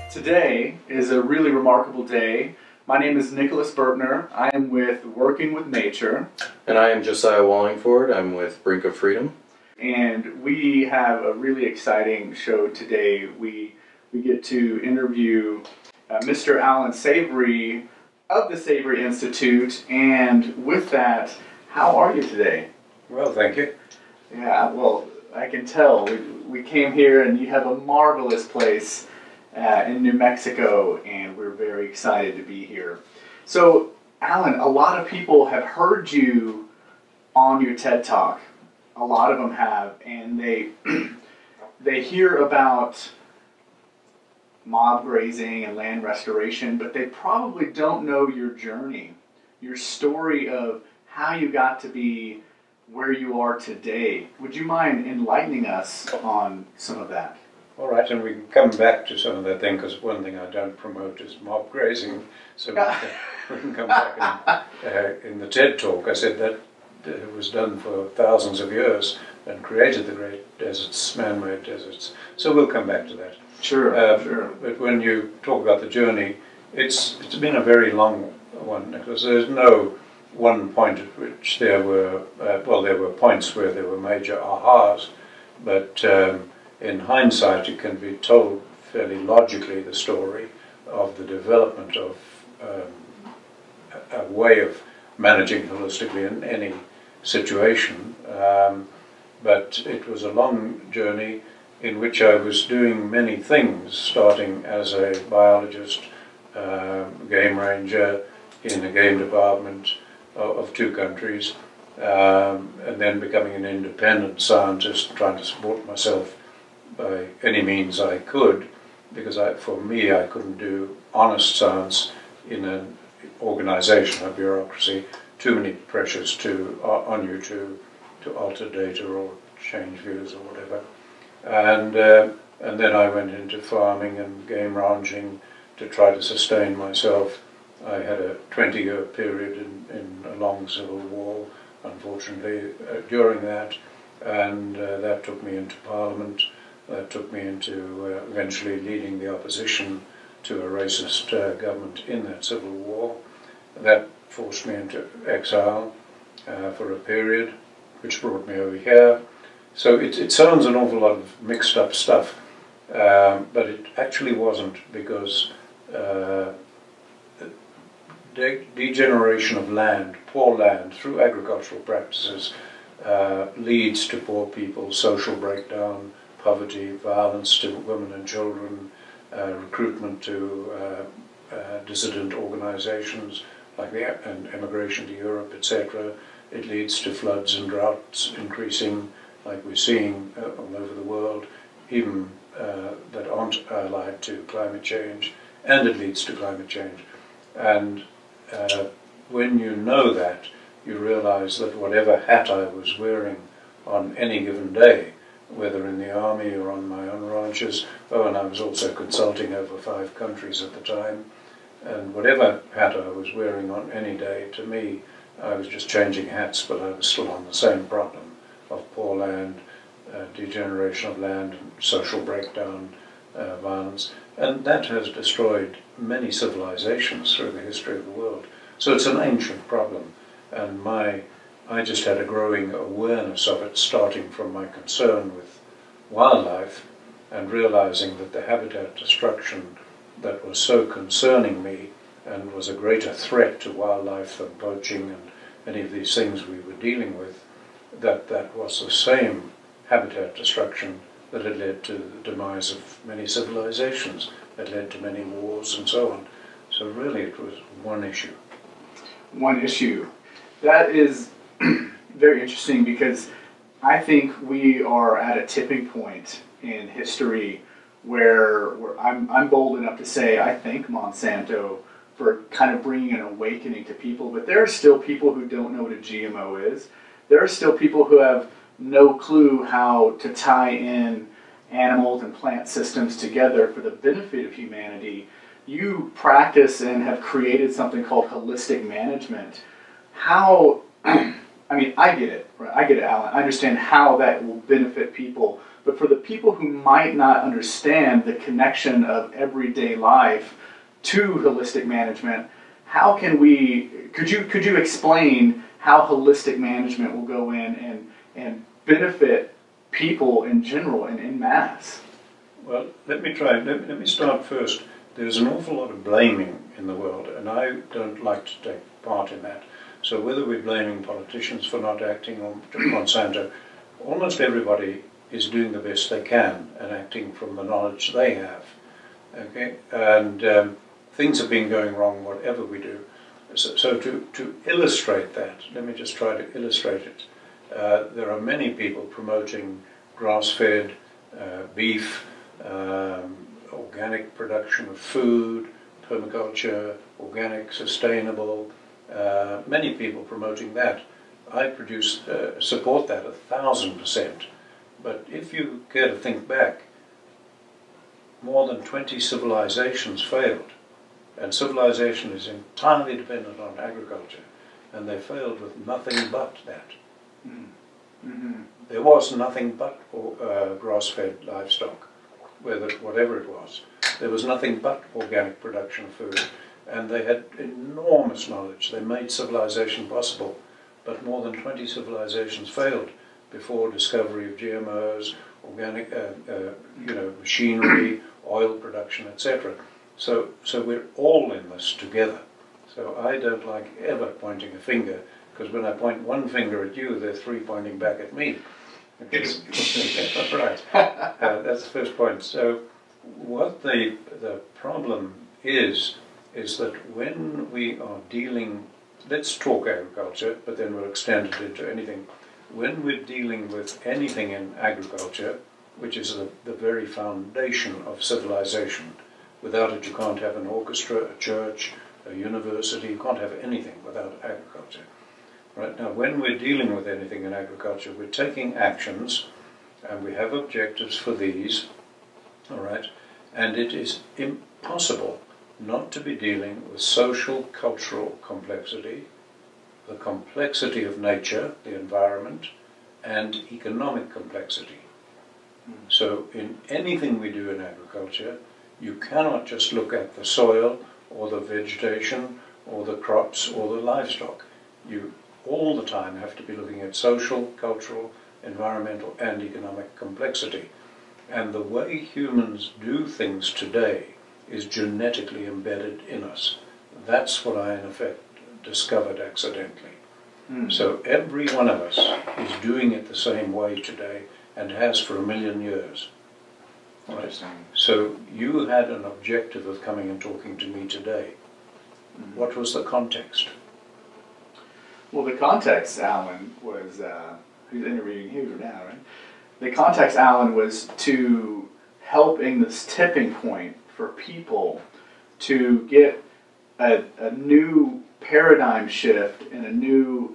Today is a really remarkable day. My name is Nicholas Burtner. I am with Working with Nature. And I am Josiah Wallingford. I'm with Brink of Freedom. And we have a really exciting show today. We get to interview Mr. Allan Savory of the Savory Institute. And with that, how are you today? Well, thank you. Yeah, well, I can tell. We came here and you have a marvelous place in New Mexico, and we're very excited to be here. So, Allan, a lot of people have heard you on your TED Talk. A lot of them have, and they hear about mob grazing and land restoration, but they probably don't know your journey, your story of how you got to be where you are today. Would you mind enlightening us on some of that? All right, and we can come back to some of that thing, because one thing I don't promote is mob grazing, so we can come back. In the TED Talk, I said that it was done for thousands of years and created the great deserts, man-made deserts. So we'll come back to that. Sure, sure. But when you talk about the journey, it's been a very long one, because there's no one point at which there were, there were points where there were major ahas, but in hindsight, it can be told fairly logically, the story of the development of a way of managing holistically in any situation. But it was a long journey in which I was doing many things, starting as a biologist, game ranger in a game department of two countries, and then becoming an independent scientist, trying to support myself by any means I could, because for me I couldn't do honest science in an organization, a bureaucracy. Too many pressures on you to alter data or change views or whatever. And then I went into farming and game ranching to try to sustain myself. I had a 20-year period in a long civil war, unfortunately, during that, and that took me into Parliament. That took me into eventually leading the opposition to a racist government in that civil war. That forced me into exile for a period, which brought me over here. So it sounds an awful lot of mixed up stuff, but it actually wasn't, because degeneration of land, poor land, through agricultural practices leads to poor people, social breakdown, poverty, violence to women and children, recruitment to dissident organizations like and emigration to Europe, etc. It leads to floods and droughts increasing, like we're seeing all over the world, even that aren't allied to climate change, and it leads to climate change. And when you know that, you realize that whatever hat I was wearing on any given day, whether in the army or on my own ranches, and I was also consulting over 5 countries at the time, and whatever hat I was wearing on any day, to me, I was just changing hats, but I was still on the same problem of poor land, degeneration of land, social breakdown, violence, and that has destroyed many civilizations through the history of the world. So it's an ancient problem, and I just had a growing awareness of it, starting from my concern with wildlife and realizing that the habitat destruction that was so concerning me and was a greater threat to wildlife than poaching and any of these things we were dealing with, that was the same habitat destruction that had led to the demise of many civilizations, that led to many wars and so on. So really it was one issue. One issue. That is very interesting, because I think we are at a tipping point in history where I'm bold enough to say I thank Monsanto for kind of bringing an awakening to people, but there are still people who don't know what a GMO is. There are still people who have no clue how to tie in animals and plant systems together for the benefit of humanity. You practice and have created something called holistic management. How, I mean, I get it, right? I get it, Allan. I understand how that will benefit people, But for the people who might not understand the connection of everyday life to holistic management, how can we, could you explain how holistic management will go in and benefit people in general and in mass? Well, let me try. Let me start first. There's an awful lot of blaming in the world, and I don't like to take part in that. So whether we're blaming politicians for not acting or Monsanto, almost everybody is doing the best they can and acting from the knowledge they have. Okay, and things have been going wrong whatever we do. So to illustrate that, let me just try to illustrate it. There are many people promoting grass-fed beef, organic production of food, permaculture, organic, sustainable, many people promoting that. I support that 1,000%. But if you care to think back, more than 20 civilizations failed. And civilization is entirely dependent on agriculture. And they failed with nothing but that. Mm-hmm. There was nothing but grass-fed livestock, whatever it was. There was nothing but organic production of food. And they had enormous knowledge. They made civilization possible. But more than 20 civilizations failed before discovery of GMOs, organic, machinery, oil production, etc. So we're all in this together. So I don't like ever pointing a finger, because when I point one finger at you, there are three pointing back at me. Right. That's the first point. So what the problem is that when we are dealing, let's talk agriculture, but then we'll extend it into anything. When we're dealing with anything in agriculture, which is the very foundation of civilization, without it you can't have an orchestra, a church, a university, you can't have anything without agriculture. Right? Now, when we're dealing with anything in agriculture, we're taking actions, and we have objectives for these, all right? And it is impossible not to be dealing with social, cultural complexity, the complexity of nature, the environment, and economic complexity. So in anything we do in agriculture, you cannot just look at the soil or the vegetation or the crops or the livestock. You all the time have to be looking at social, cultural, environmental, and economic complexity. And the way humans do things today is genetically embedded in us. That's what I, in effect, discovered accidentally. So every one of us is doing it the same way today and has for 1,000,000 years. Right? So you had an objective of coming and talking to me today. What was the context? Well, the context, Alan, was, who's interviewing you now, right? The context, Alan, was to helping this tipping point for people to get a new paradigm shift and a new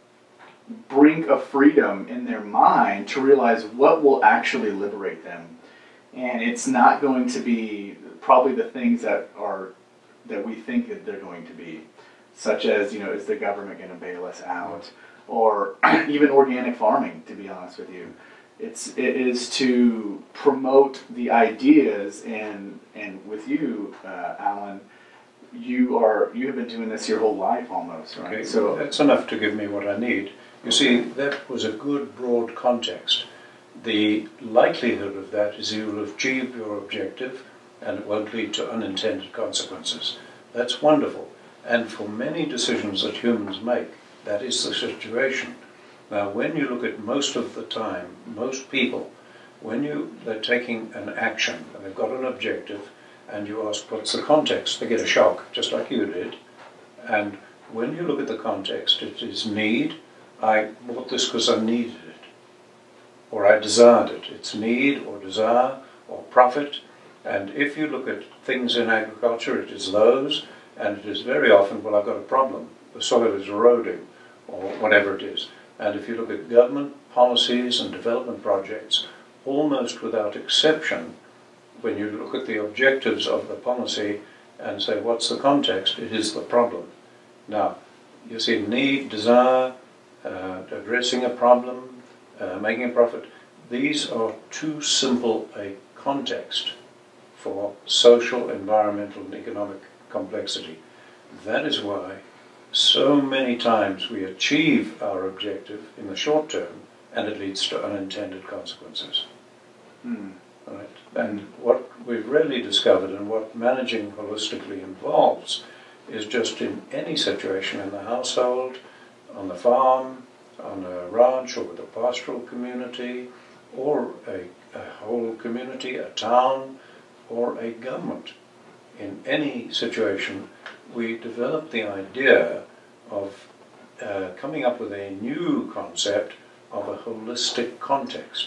brink of freedom in their mind to realize what will actually liberate them. And it's not going to be probably the things that we think that they're going to be, such as, is the government going to bail us out, or even organic farming, to be honest with you. It is to promote the ideas, and with you, Alan, you have been doing this your whole life almost, right? Okay, so that's enough to give me what I need. You see, that was a good broad context. The likelihood of that is you will achieve your objective and it won't lead to unintended consequences. That's wonderful. And for many decisions that humans make, that is the situation. Now, when you look at most of the time, most people, when they're taking an action and they've got an objective and you ask what's the context, they get a shock, just like you did. And when you look at the context, it is need. I bought this because I needed it, or I desired it. It's need or desire or profit. And if you look at things in agriculture, it is those, and it is very often, well, I've got a problem. The soil is eroding, or whatever it is. And if you look at government policies and development projects, almost without exception, when you look at the objectives of the policy and say, what's the context, it is the problem. Now, you see need, desire, addressing a problem, making a profit. these are too simple a context for social, environmental, and economic complexity. That is why so many times we achieve our objective in the short term and it leads to unintended consequences. Right? And what we've really discovered and what managing holistically involves is just in any situation in the household, on the farm, on a ranch or with a pastoral community or a whole community, a town or a government. In any situation we develop the idea of coming up with a new concept of a holistic context.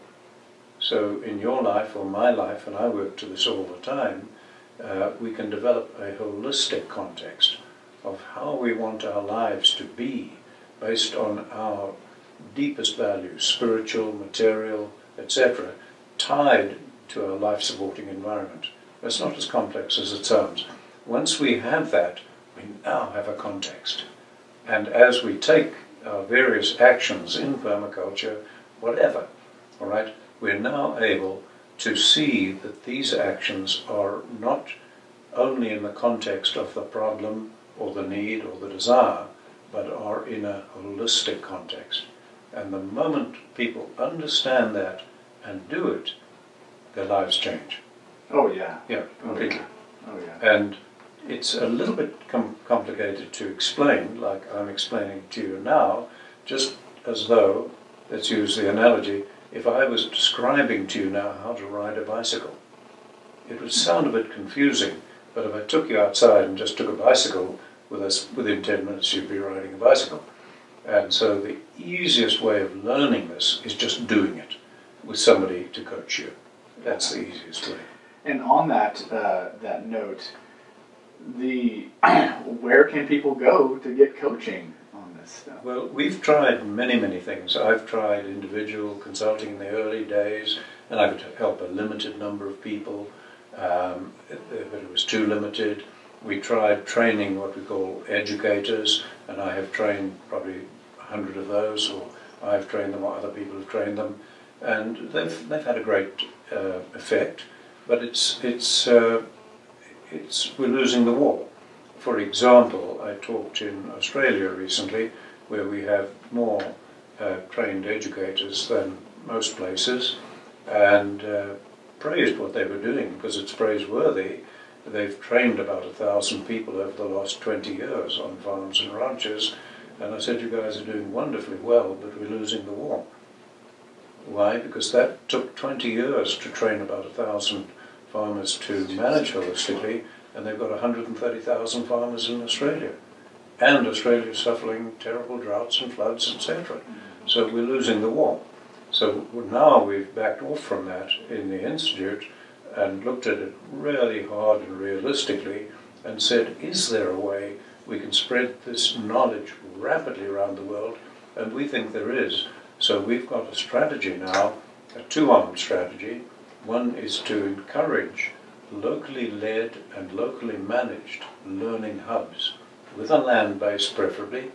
So in your life or my life, and I work to this all the time, we can develop a holistic context of how we want our lives to be based on our deepest values, spiritual, material, etc., tied to our life-supporting environment. It's not as complex as it sounds. Once we have that, we now have a context. And as we take our various actions in permaculture, whatever, all right, we're now able to see that these actions are not only in the context of the problem or the need or the desire, but are in a holistic context. And the moment people understand that and do it, their lives change. Oh yeah. Yeah, completely. Oh yeah. And it's a little bit complicated to explain, like I'm explaining to you now, just as though, let's use the analogy, if I was describing to you now how to ride a bicycle. It would sound a bit confusing, but if I took you outside and just took a bicycle with us, within 10 minutes you'd be riding a bicycle. And so the easiest way of learning this is just doing it with somebody to coach you. That's the easiest way. And on that that note, where can people go to get coaching on this stuff? Well, we've tried many things. I've tried individual consulting in the early days, and I could help a limited number of people, but it was too limited. We tried training what we call educators, and I have trained probably 100 of those, or I've trained them or other people have trained them, and they've had a great effect. But we're losing the war. For example, I talked in Australia recently, where we have more trained educators than most places, and praised what they were doing because it's praiseworthy. They've trained about 1,000 people over the last 20 years on farms and ranches, and I said, you guys are doing wonderfully well, but we're losing the war. Why? Because that took 20 years to train about 1,000 farmers to manage holistically, and they've got 130,000 farmers in Australia. And Australia is suffering terrible droughts and floods, etc. So we're losing the war. So now we've backed off from that in the Institute and looked at it really hard and realistically and said, is there a way we can spread this knowledge rapidly around the world? And we think there is. So we've got a strategy now, a two-armed strategy. One is to encourage locally led and locally managed learning hubs, with a land base preferably,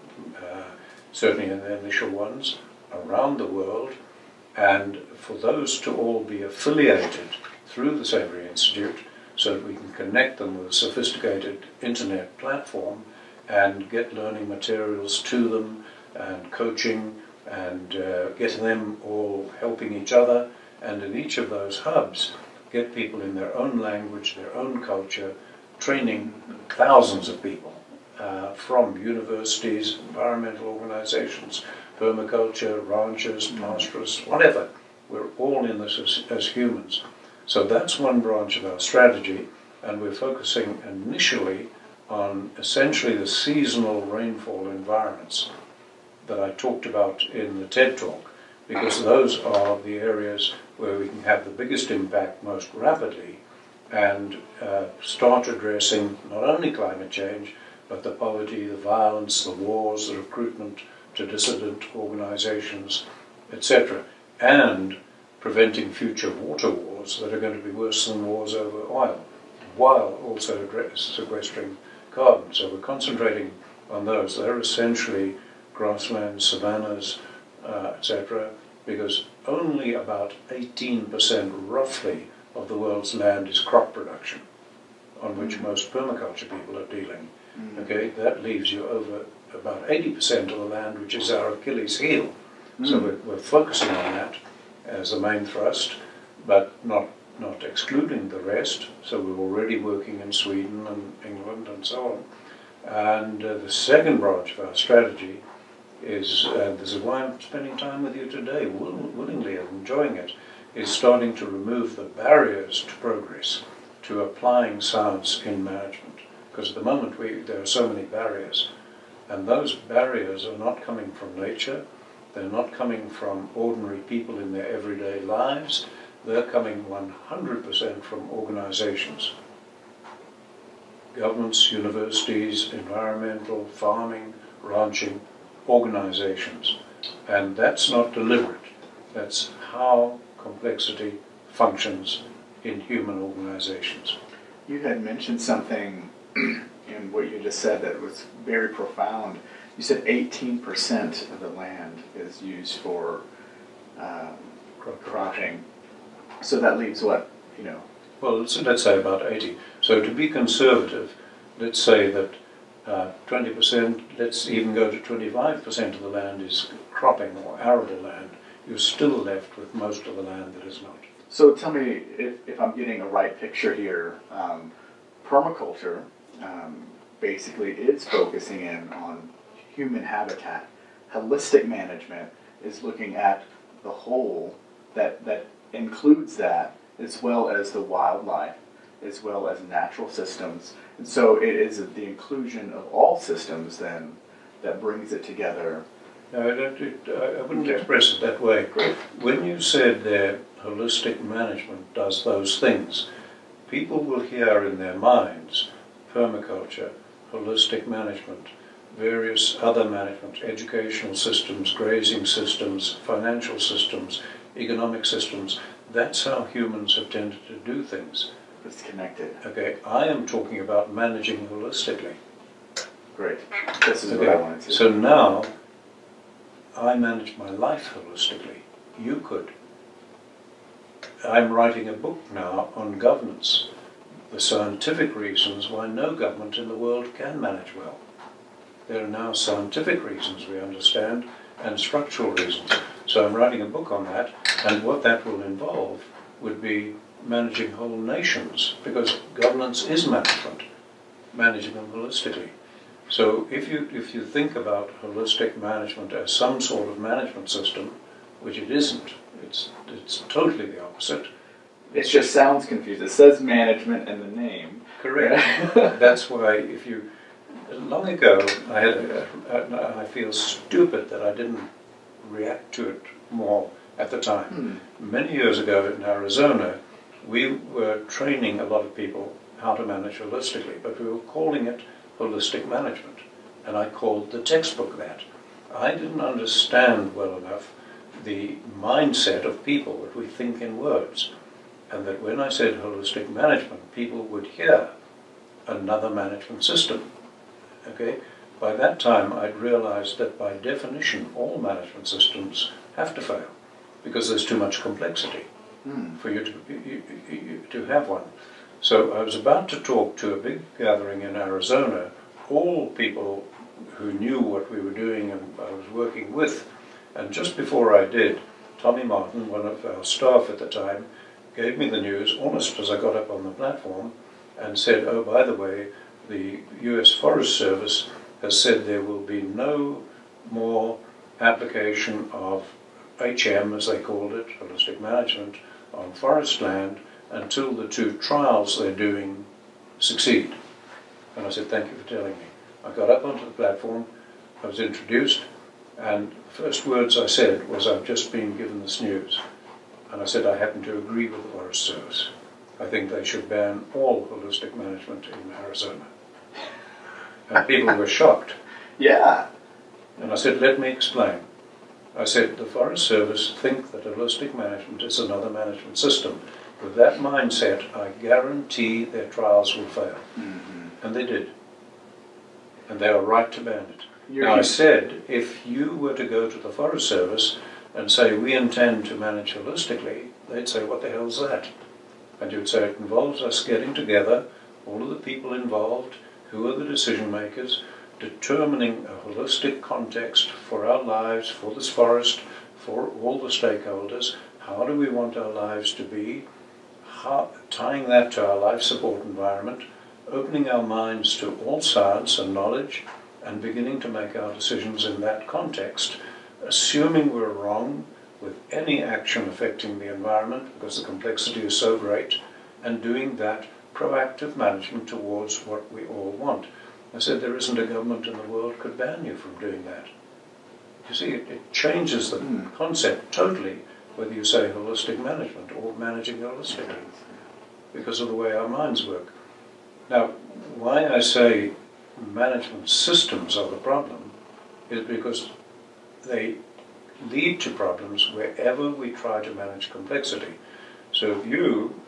certainly in the initial ones, around the world, and for those to all be affiliated through the Savory Institute so that we can connect them with a sophisticated internet platform and get learning materials to them and coaching and get them all helping each other, and in each of those hubs get people in their own language, their own culture, training thousands of people from universities, environmental organizations, permaculture, ranchers, pastoralists, whatever. We're all in this as humans. So that's one branch of our strategy, and we're focusing initially on essentially the seasonal rainfall environments that I talked about in the TED Talk, because those are the areas where we can have the biggest impact most rapidly and start addressing not only climate change, but the poverty, the violence, the wars, the recruitment to dissident organizations, etc., and preventing future water wars that are going to be worse than wars over oil, while also sequestering carbon. So we're concentrating on those. They're essentially grasslands, savannas, etc., because only about 18% roughly of the world's land is crop production, on which most permaculture people are dealing. Okay, that leaves you over about 80% of the land, which is our Achilles heel. So we're focusing on that as the main thrust, but not excluding the rest. So we're already working in Sweden and England and so on. And the second branch of our strategy is, this is why I'm spending time with you today, willingly and enjoying it, is starting to remove the barriers to progress, to applying science in management. Because at the moment there are so many barriers, and those barriers are not coming from nature, they're not coming from ordinary people in their everyday lives, they're coming 100% from organizations. Governments, universities, environmental, farming, ranching, organizations. And that's not deliberate. That's how complexity functions in human organizations. You had mentioned something in what you just said that was very profound. You said 18% of the land is used for cropping. So that leaves what, you know? Well, let's say about 80. So to be conservative, let's say that 20%, let's even go to 25% of the land is cropping or arable land. You're still left with most of the land that is not. So tell me if I'm getting a right picture here. Permaculture basically is focusing in on human habitat. Holistic management is looking at the whole that includes that, as well as the wildlife, as well as natural systems. And so it is the inclusion of all systems then that brings it together. No, I wouldn't express it that way. Great. When you said there, holistic management does those things, people will hear in their minds permaculture, holistic management, various other management, educational systems, grazing systems, financial systems, economic systems. That's how humans have tended to do things. It's connected. Okay, I am talking about managing holistically. Great. This is what I wanted to. So now, I manage my life holistically. You could. I'm writing a book now on governance, the scientific reasons why no government in the world can manage well. There are now scientific reasons we understand and structural reasons. So I'm writing a book on that, and what that will involve would be managing whole nations, because governance is management, managing them holistically. So if you think about holistic management as some sort of management system, which it isn't, it's totally the opposite. It just sounds confused. It says management in the name. Correct. That's why long ago, I feel stupid that I didn't react to it more at the time. Many years ago in Arizona, we were training a lot of people how to manage holistically, but we were calling it holistic management, and I called the textbook that. I didn't understand well enough the mindset of people, what we think in words, and that when I said holistic management, people would hear another management system. Okay? By that time, I'd realized that by definition, all management systems have to fail, because there's too much complexity for you to have one. So I was about to talk to a big gathering in Arizona, all people who knew what we were doing and I was working with. And just before I did, Tommy Martin, one of our staff at the time, gave me the news almost as I got up on the platform and said, oh, by the way, the US Forest Service has said there will be no more application of HM, as they called it, holistic management, on forest land until the 2 trials they're doing succeed. And I said, thank you for telling me. I got up onto the platform, I was introduced, and the first words I said was, I've just been given this news. And I said, I happen to agree with the Forest Service. I think they should ban all holistic management in Arizona. And people were shocked. Yeah. And I said, let me explain. I said, the Forest Service think that holistic management is another management system. With that mindset, I guarantee their trials will fail. And they did. And they are right to ban it. Now, I said, if you were to go to the Forest Service and say, we intend to manage holistically, they'd say, what the hell's that? And you'd say, it involves us getting together, all of the people involved, who are the decision makers, determining a holistic context for our lives, for this forest, for all the stakeholders. How do we want our lives to be? Tying that to our life support environment, opening our minds to all science and knowledge, and beginning to make our decisions in that context, assuming we're wrong with any action affecting the environment because the complexity is so great, and doing that proactive management towards what we all want. I said there isn't a government in the world could ban you from doing that. You see, it changes the concept totally, whether you say holistic management or managing holistically, because of the way our minds work. Now, why I say management systems are the problem is because they lead to problems wherever we try to manage complexity. So if you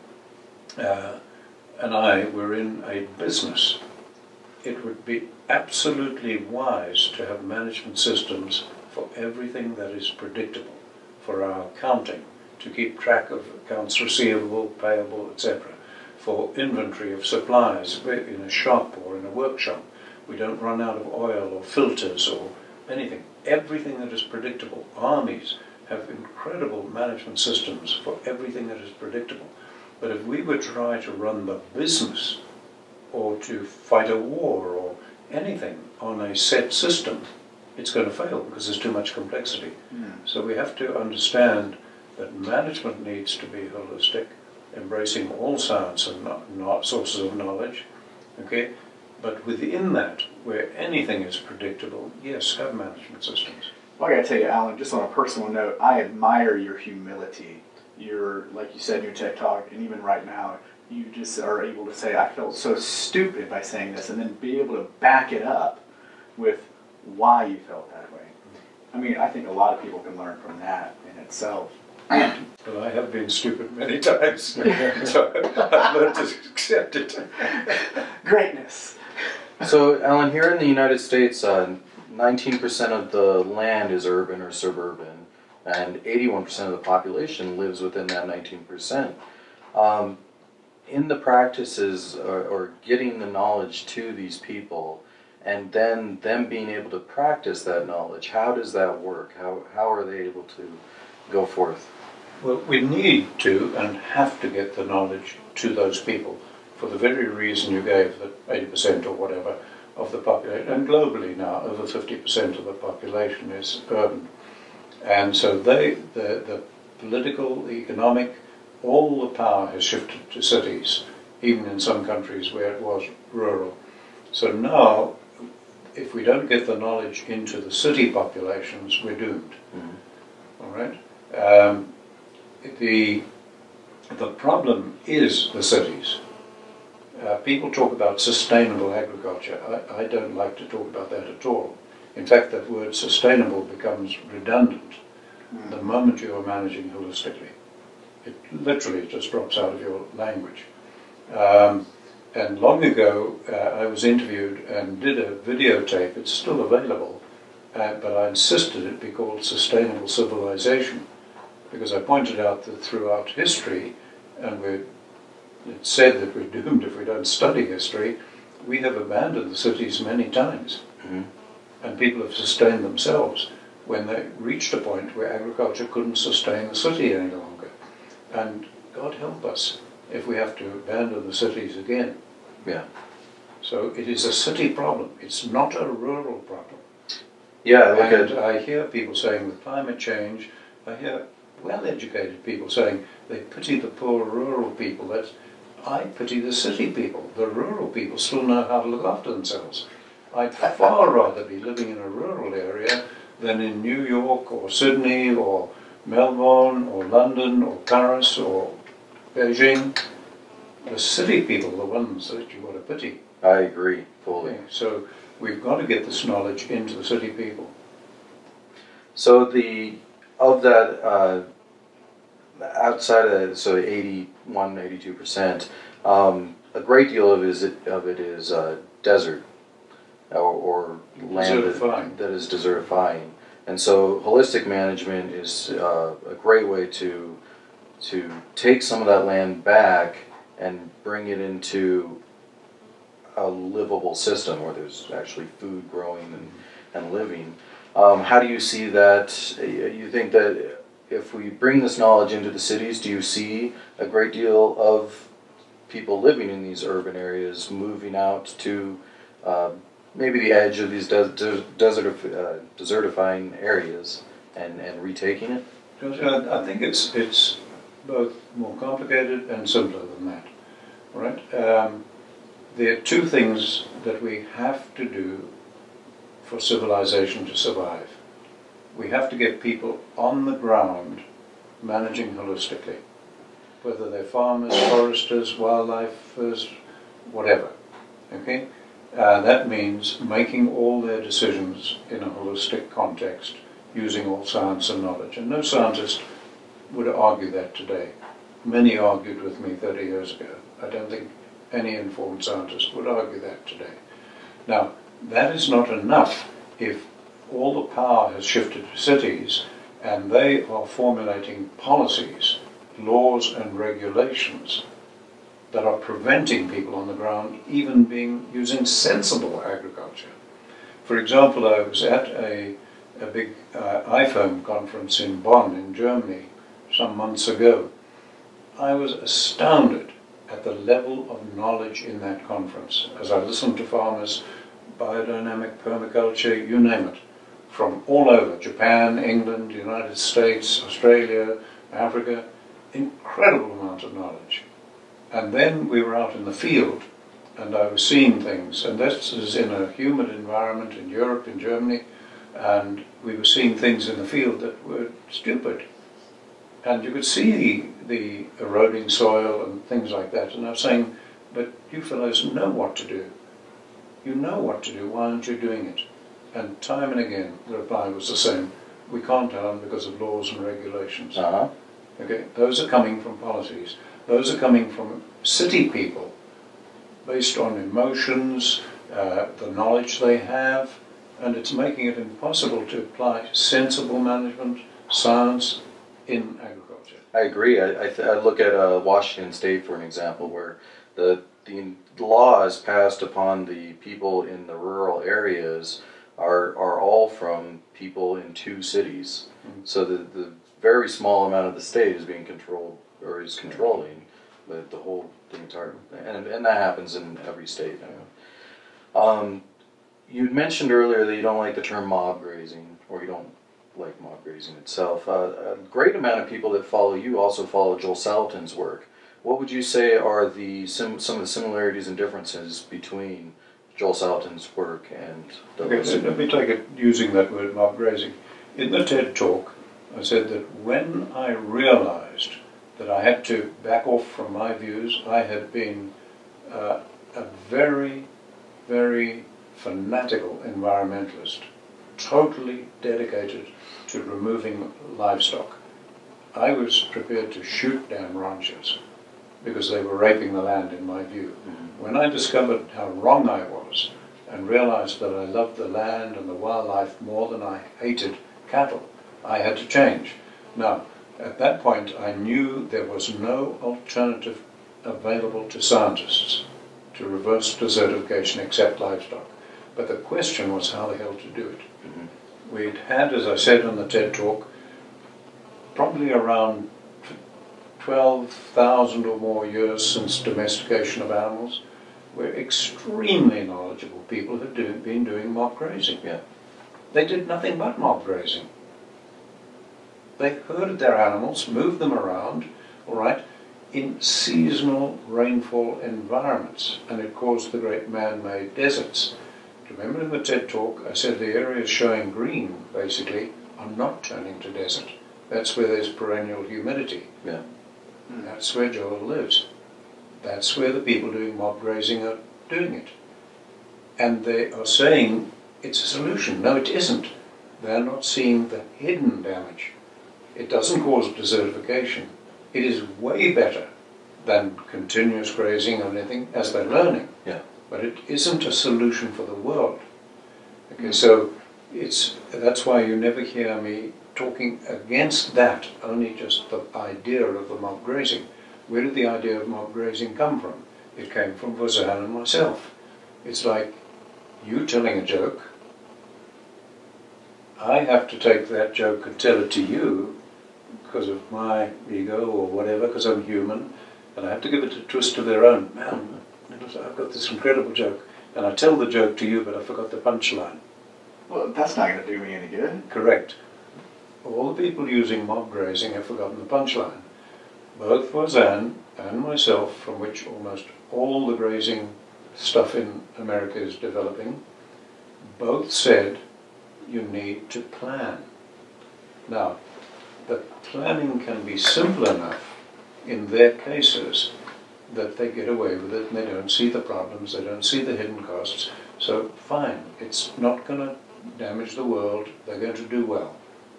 and I were in a business, it would be absolutely wise to have management systems for everything that is predictable, for our accounting, to keep track of accounts receivable, payable, etc., for inventory of supplies in a shop or in a workshop. We don't run out of oil or filters or anything. Everything that is predictable. Armies have incredible management systems for everything that is predictable. But if we would try to run the business or to fight a war or anything on a set system, it's going to fail because there's too much complexity. So we have to understand that management needs to be holistic, embracing all science and sources of knowledge, okay? But within that, where anything is predictable, yes, have management systems. Well, I got to tell you, Alan, just on a personal note, I admire your humility. You're, like you said in your TED Talk, and even right now, you just are able to say, I felt so stupid by saying this, and then be able to back it up with why you felt that way. I mean, I think a lot of people can learn from that in itself. Well, I have been stupid many times, so I've learned to accept it. Greatness. So, Alan, here in the United States, 19% of the land is urban or suburban, and 81% of the population lives within that 19%. In the practices or getting the knowledge to these people, and then them being able to practice that knowledge, how does that work? How are they able to go forth? Well, we need to and have to get the knowledge to those people for the very reason you gave, that 80% or whatever of the population, and globally now over 50% of the population is urban. And so the political, the economic, all the power has shifted to cities, even in some countries where it was rural. So now, if we don't get the knowledge into the city populations, we're doomed. All right? The problem is the cities. People talk about sustainable agriculture. I don't like to talk about that at all. In fact, that word sustainable becomes redundant the moment you are managing holistically. It literally just drops out of your language. And long ago, I was interviewed and did a videotape. It's still available, but I insisted it be called Sustainable Civilization, because I pointed out that throughout history, and it's said that we're doomed if we don't study history, we have abandoned the cities many times. And people have sustained themselves when they reached a point where agriculture couldn't sustain the city any longer. And God help us if we have to abandon the cities again. Yeah. So it is a city problem. It's not a rural problem. Yeah, And I hear people saying with climate change, I hear well-educated people saying they pity the poor rural people. I pity the city people. The rural people still know how to look after themselves. I'd far rather be living in a rural area than in New York or Sydney or Melbourne or London or Paris or Beijing. The city people are the ones that you want to pity. I agree fully. Okay, so we've got to get this knowledge into the city people. So outside of so 81, 82%, a great deal of it is desert or land that is desertifying. And so holistic management is a great way to take some of that land back and bring it into a livable system where there's actually food growing and living. How do you see that? You think that if we bring this knowledge into the cities, do you see a great deal of people living in these urban areas moving out to maybe the edge of these desertifying areas and retaking it? I think it's both more complicated and simpler than that, right? There are two things that we have to do for civilization to survive. We have to get people on the ground managing holistically, whether they're farmers, foresters, wildlifers, whatever. Okay? That means making all their decisions in a holistic context, using all science and knowledge. And no scientist would argue that today. Many argued with me 30 years ago. I don't think any informed scientist would argue that today. Now, that is not enough if all the power has shifted to cities and they are formulating policies, laws and regulations that are preventing people on the ground even using sensible agriculture. For example, I was at a big IFOAM conference in Bonn in Germany some months ago. I was astounded at the level of knowledge in that conference as I listened to farmers, biodynamic, permaculture, you name it, from all over, Japan, England, United States, Australia, Africa, incredible amount of knowledge. And then we were out in the field and I was seeing things, and this is in a humid environment in Europe, in Germany, and we were seeing things in the field that were stupid. And you could see the eroding soil and things like that, and I was saying, but you fellows know what to do. You know what to do, why aren't you doing it? And time and again, the reply was the same. We can't tell them because of laws and regulations. Okay, those are coming from policies. Those are coming from city people, based on emotions, the knowledge they have, and it's making it impossible to apply sensible management, science, in agriculture. I agree. I look at Washington State for an example, where the laws passed upon the people in the rural areas are all from people in 2 cities. Mm-hmm. So the very small amount of the state is being controlled, or is controlling the entire, and that happens in every state. You mentioned earlier that you don't like the term mob grazing, or you don't like mob grazing itself. A great amount of people that follow you also follow Joel Salatin's work. What would you say are some of the similarities and differences between Joel Salatin's work and the let me take it using that word, mob grazing. In the TED Talk, I said that when I realized that I had to back off from my views, I had been a very, very fanatical environmentalist, totally dedicated to removing livestock. I was prepared to shoot down ranchers because they were raping the land, in my view. Mm-hmm. When I discovered how wrong I was and realized that I loved the land and the wildlife more than I hated cattle, I had to change. Now, at that point, I knew there was no alternative available to scientists to reverse desertification except livestock. But the question was how the hell to do it. Mm-hmm. We'd had, as I said on the TED Talk, probably around 12,000 or more years since domestication of animals. We're extremely knowledgeable people who've been doing mob grazing. Yeah. They did nothing but mob grazing. They herded their animals, moved them around, all right, in seasonal rainfall environments, and it caused the great man-made deserts. Remember in the TED Talk, I said the areas showing green, basically, are not turning to desert. That's where there's perennial humidity. Yeah. And that's where Joel lives. That's where the people doing mob grazing are doing it. And they are saying it's a solution. No, it isn't. They're not seeing the hidden damage. It doesn't cause desertification. It is way better than continuous grazing or anything, as they're learning. Yeah. But it isn't a solution for the world. Okay, so That's why you never hear me talking against that, only just the idea of the mob grazing. Where did the idea of mob grazing come from? It came from Voisin and myself. It's like you telling a joke. I have to take that joke and tell it to you because of my ego or whatever, because I'm human, and I have to give it a twist of their own. Man, I've got this incredible joke, and I tell the joke to you, but I forgot the punchline. Well, that's not going to do me any good. Correct. All the people using mob grazing have forgotten the punchline. Both Voisin and myself, from which almost all the grazing stuff in America is developing, both said you need to plan. Now, the planning can be simple enough in their cases that they get away with it and they don't see the problems, they don't see the hidden costs. So fine, it's not going to damage the world, they're going to do well.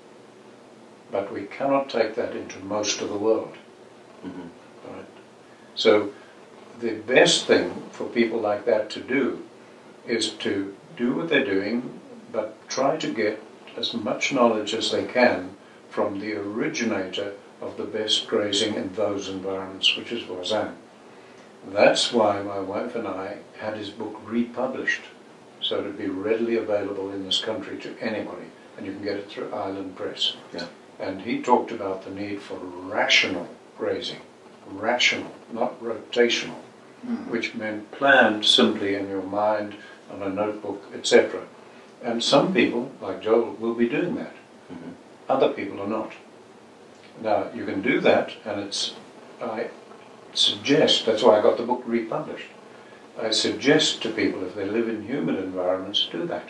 But we cannot take that into most of the world. Mm-hmm. Right? So the best thing for people like that to do is to do what they're doing, but try to get as much knowledge as they can from the originator of the best grazing in those environments, which is Voisin. That's why my wife and I had his book republished, so it would be readily available in this country to anybody, and you can get it through Island Press. Yeah. And he talked about the need for rational grazing, rational, not rotational, which meant planned simply in your mind on a notebook, etc. And some people, like Joel, will be doing that. Mm-hmm. Other people are not. Now, you can do that, and I suggest, that's why I got the book republished, I suggest to people, if they live in human environments, do that.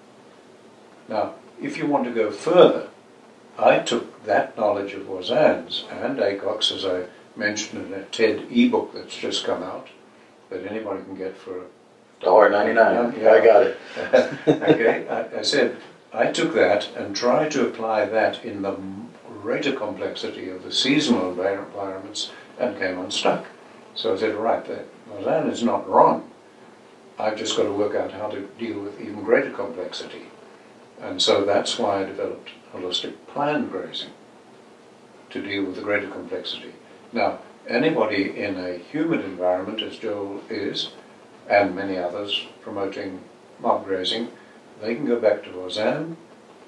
Now, if you want to go further, I took that knowledge of Voisin's and Acock's, as I mentioned in a TED ebook that's just come out, that anybody can get for $1.99. Yeah, I got it. Okay, I said, I took that and tried to apply that in the greater complexity of the seasonal environments and came unstuck. So I said, right, Voisin is not wrong. I've just got to work out how to deal with even greater complexity. And so that's why I developed holistic planned grazing, to deal with the greater complexity. Now, anybody in a humid environment, as Joel is, and many others promoting mob grazing, they can go back to Voisin,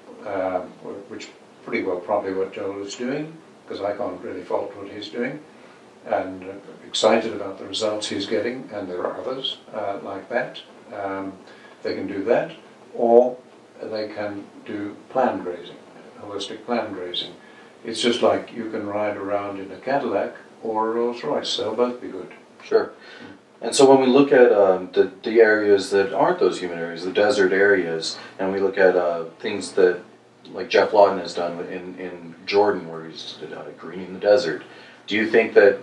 which pretty well probably what Joel is doing, because I can't really fault what he's doing, and excited about the results he's getting, and there are others like that. They can do that, or they can do planned grazing, holistic planned grazing. It's just like you can ride around in a Cadillac or a Rolls Royce, they'll both be good. Sure. And so when we look at the areas that aren't those human areas, the desert areas, and we look at things that, like Jeff Lawton has done in Jordan, where he's greening the desert, do you think that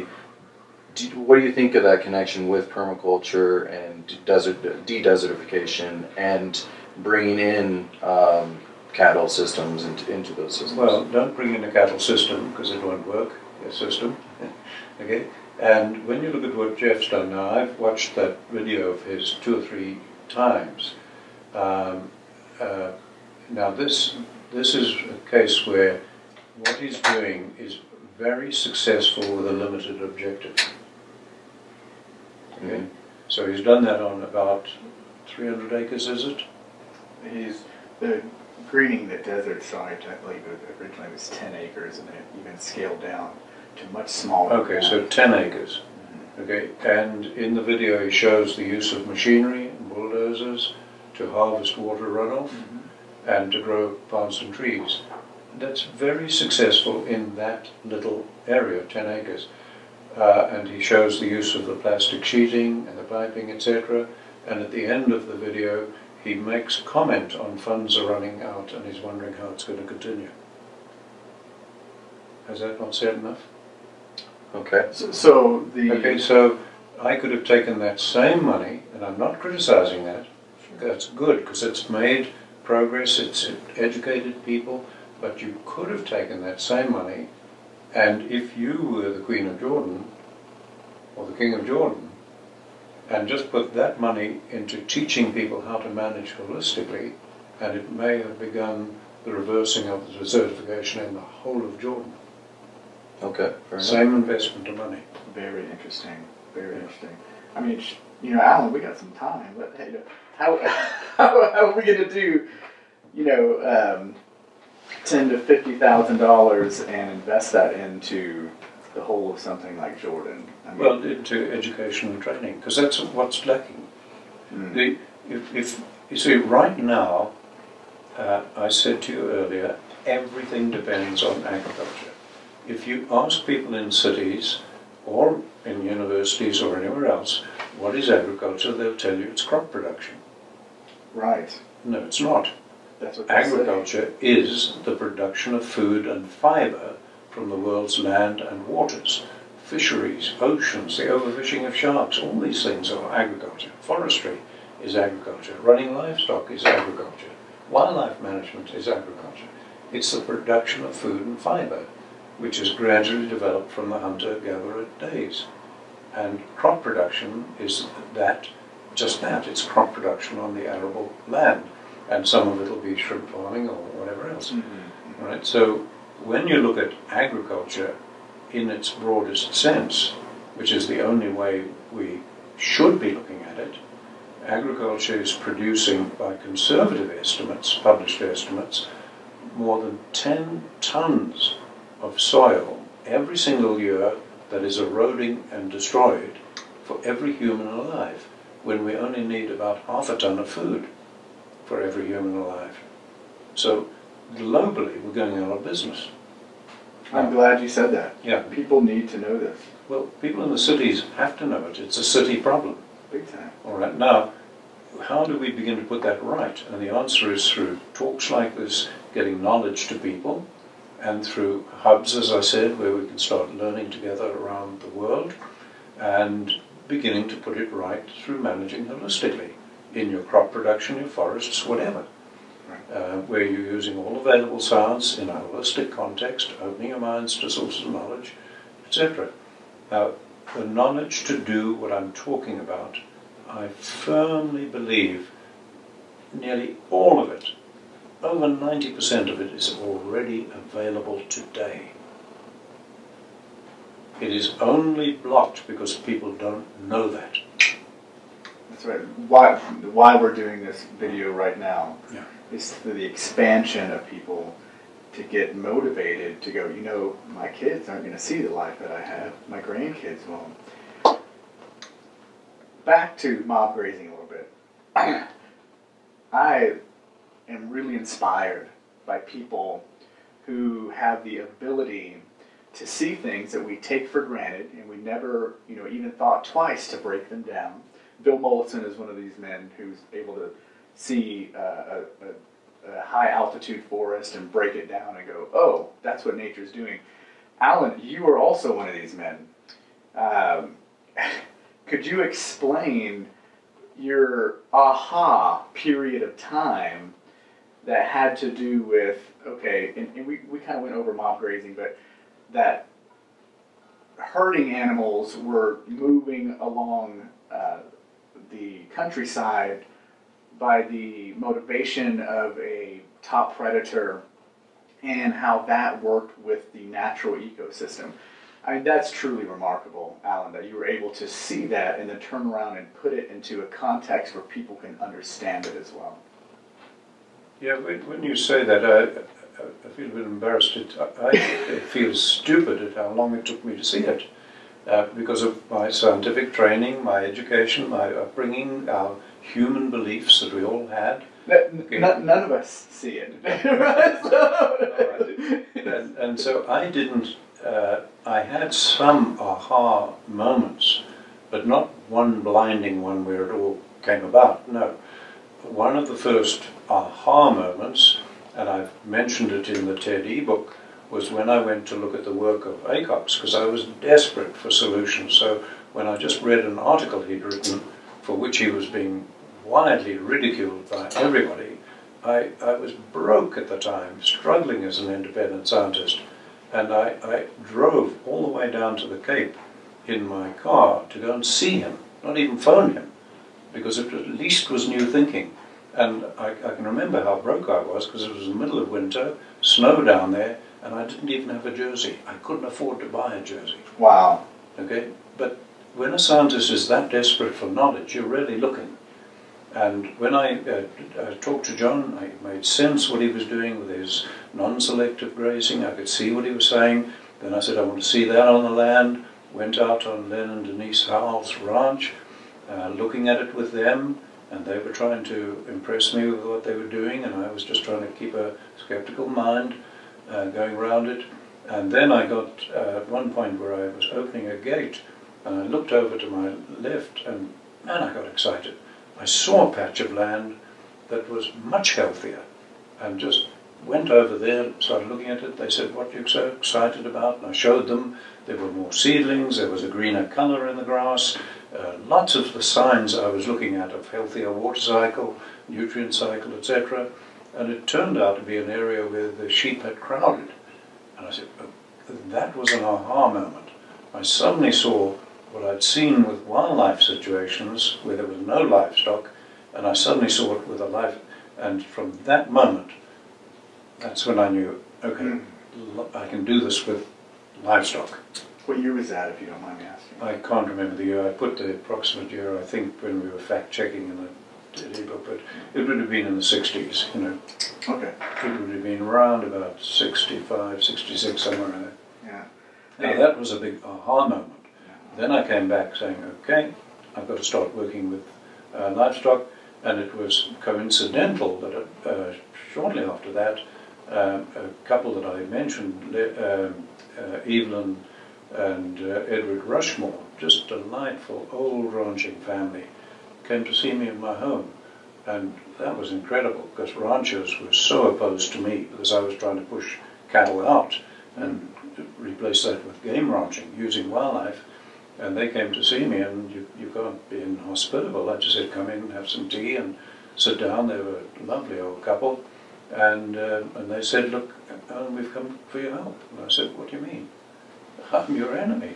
what do you think of that connection with permaculture and de-desertification and bringing in cattle systems into those systems? Well, don't bring in a cattle system because it won't work, a system. Okay? And when you look at what Jeff's done now, I've watched that video of his 2 or 3 times. Now this is a case where what he's doing is very successful with a limited objective. Okay? Mm-hmm. So he's done that on about 300 acres, is it? He's greening the desert site, I believe it originally was 10 acres, and it even scaled down to much smaller. Okay, so 10 acres. Mm-hmm. Okay, and in the video he shows the use of machinery and bulldozers to harvest water runoff, mm-hmm, and to grow plants and trees. That's very successful in that little area, 10 acres. And he shows the use of the plastic sheeting and the piping, etc. And at the end of the video, he makes comment on funds are running out and he's wondering how it's going to continue. Has that not said enough? Okay. Okay, so I could have taken that same money, and I'm not criticizing that. That's good because it's made progress, it's educated people, but you could have taken that same money, and if you were the Queen of Jordan or the King of Jordan, and just put that money into teaching people how to manage holistically, and it may have begun the reversing of the desertification in the whole of Jordan. Okay, fair enough. Same investment of money. Very interesting. Very interesting. I mean, you know, Alan, we got some time. But hey, how are we going to do, you know, $10,000 to $50,000 and invest that into the whole of something like Jordan? I mean, Well, into education and training, because that's what's lacking. If you see, right now, I said to you earlier, everything depends on agriculture. If you ask people in cities or in universities or anywhere else, what is agriculture, they'll tell you it's crop production. right. No, it's not. That's what they're saying. Agriculture is the production of food and fibre from the world's land and waters. Fisheries, oceans, the overfishing of sharks, all these things are agriculture. Forestry is agriculture. Running livestock is agriculture. Wildlife management is agriculture. It's the production of food and fibre, which has gradually developed from the hunter-gatherer days. And crop production is that, just that. It's crop production on the arable land. And some of it will be shrimp farming or whatever else. Right? So when you look at agriculture in its broadest sense, which is the only way we should be looking at it, agriculture is producing, by conservative estimates, published estimates, more than 10 tons of soil every single year that is eroding and destroyed for every human alive, when we only need about half a ton of food for every human alive. So globally we're going out of business. I'm glad you said that. Yeah. People need to know this. Well, people in the cities have to know it. It's a city problem. Big time. All right, now, how do we begin to put that right? And the answer is through talks like this, getting knowledge to people, and through hubs, as I said, where we can start learning together around the world, and beginning to put it right through managing holistically in your crop production, your forests, whatever. Where you're using all available science in a holistic context, opening your minds to sources of knowledge, etc. Now, the knowledge to do what I'm talking about, I firmly believe nearly all of it, over 90% of it, is already available today. It is only blocked because people don't know that. That's right. Why we're doing this video right now is for the expansion of people to get motivated to go, you know, my kids aren't going to see the life that I have. My grandkids won't. Back to mob grazing a little bit. I am really inspired by people who have the ability to see things that we take for granted and we never, you know, even thought twice to break them down. Bill Mollison is one of these men who's able to see a high altitude forest and break it down and go, oh, that's what nature's doing. Alan, you are also one of these men. Could you explain your aha period of time that had to do with, okay, and we kind of went over mob grazing, but that herding animals were moving along the countryside by the motivation of a top predator and how that worked with the natural ecosystem. I mean, that's truly remarkable, Alan, that you were able to see that and then turn around and put it into a context where people can understand it as well. Yeah, when you say that, I feel a bit embarrassed. I feel stupid at how long it took me to see it. Because of my scientific training, my education, my upbringing, our human beliefs that we all had. None of us see it. And so I didn't, I had some aha moments, but not one blinding one where it all came about, no. One of the first aha moments, and I've mentioned it in the TED ebook, was when I went to look at the work of Acox, because I was desperate for solutions. So when I just read an article he'd written, for which he was being widely ridiculed by everybody, I was broke at the time, struggling as an independent scientist. And I drove all the way down to the Cape in my car to go and see him, not even phone him, because it at least was new thinking. And I can remember how broke I was because it was the middle of winter, snow down there, and I didn't even have a jersey. I couldn't afford to buy a jersey. Wow. Okay, but when a scientist is that desperate for knowledge, you're really looking. And when I talked to John, I made sense what he was doing with his non-selective grazing. I could see what he was saying. Then I said, I want to see that on the land. Went out on Len and Denise Howell's ranch, looking at it with them, and they were trying to impress me with what they were doing, and I was just trying to keep a skeptical mind going around it. And then I got at one point where I was opening a gate, and I looked over to my left, and man, I got excited. I saw a patch of land that was much healthier, and just went over there, started looking at it. They said, what are you so excited about? And I showed them. There were more seedlings, there was a greener colour in the grass, lots of the signs I was looking at of healthier water cycle, nutrient cycle, etc. And it turned out to be an area where the sheep had crowded. And I said, oh, that was an aha moment. I suddenly saw what I'd seen with wildlife situations where there was no livestock, and I suddenly saw it with a life. And from that moment, that's when I knew, okay, I can do this with livestock. What year was that, if you don't mind me asking? I can't remember the year. I put the approximate year, I think, when we were fact-checking in the book, but it would have been in the 60s, you know. Okay. It would have been around about 65, 66, somewhere in there. Yeah. Now that was a big aha moment. Then I came back saying, okay, I've got to start working with livestock, and it was coincidental that shortly after that, a couple that I mentioned, Evelyn and Edward Rushmore, just delightful old ranching family, came to see me in my home. And that was incredible, because ranchers were so opposed to me, because I was trying to push cattle out and replace that with game ranching, using wildlife. And they came to see me, and you can't be inhospitable. I just said, come in, have some tea, and sit down. They were a lovely old couple. And they said, look, Alan, we've come for your help. And I said, what do you mean? I'm your enemy.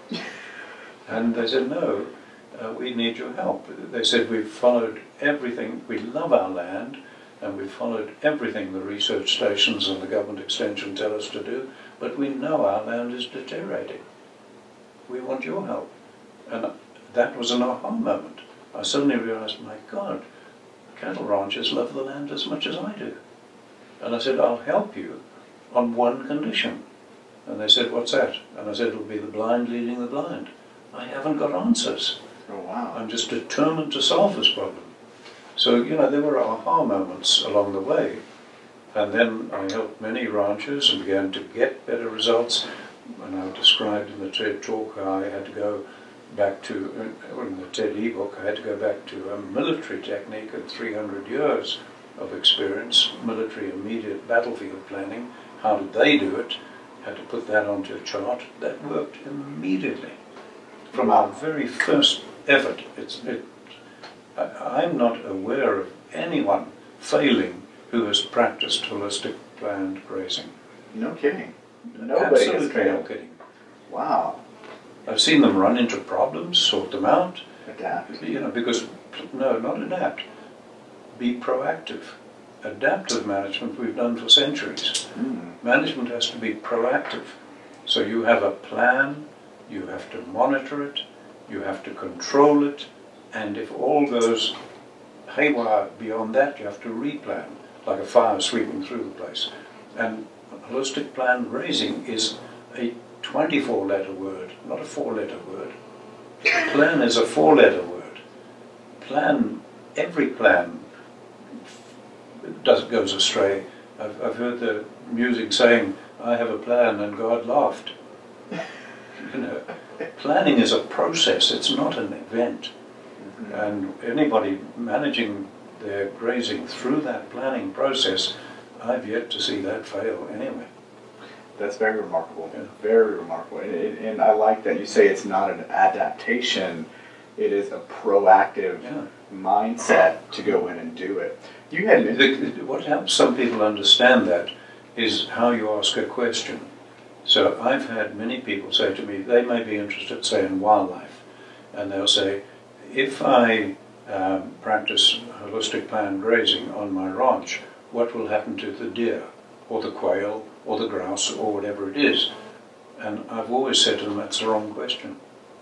And they said, no, we need your help. They said, we've followed everything. We love our land, and we've followed everything the research stations and the government extension tell us to do, but we know our land is deteriorating. We want your help. And that was an aha moment. I suddenly realized, my God, cattle ranchers love the land as much as I do. And I said, I'll help you on one condition. And they said, what's that? And I said, it'll be the blind leading the blind. I haven't got answers. Oh, wow. I'm just determined to solve this problem. So, you know, there were aha moments along the way. And then I helped many ranchers and began to get better results. And I described in the TED talk how I had to go back to, in the TED e-book, I had to go back to a military technique of 300 years of experience, military immediate battlefield planning. How did they do it? Had to put that onto a chart. That worked immediately. From our very first effort. I'm not aware of anyone failing who has practiced holistic planned grazing. No kidding. Nobody has Absolutely no failed. kidding. Wow. I've seen them run into problems, sort them out. Adapt. You know, because, no, not adapt. Be proactive. Adaptive management we've done for centuries. Management has to be proactive. So you have a plan, you have to monitor it, you have to control it, and if all goes haywire beyond that, you have to replan, like a fire sweeping through the place. And holistic plan grazing is a 24-letter word, not a 4-letter word. Plan is a 4-letter word. Plan, every plan goes astray. I've heard the music saying, I have a plan and God laughed. You know, planning is a process, it's not an event. And anybody managing their grazing through that planning process, I've yet to see that fail anyway. That's very remarkable. Yeah. Very remarkable. And I like that you say it's not an adaptation, it is a proactive mindset to go in and do it. You had What helps some people understand that is how you ask a question. So I've had many people say to me, they may be interested, say, in wildlife, and they'll say, if I practice holistic planned grazing on my ranch, what will happen to the deer, or the quail, or the grouse, or whatever it is? And I've always said to them, that's the wrong question.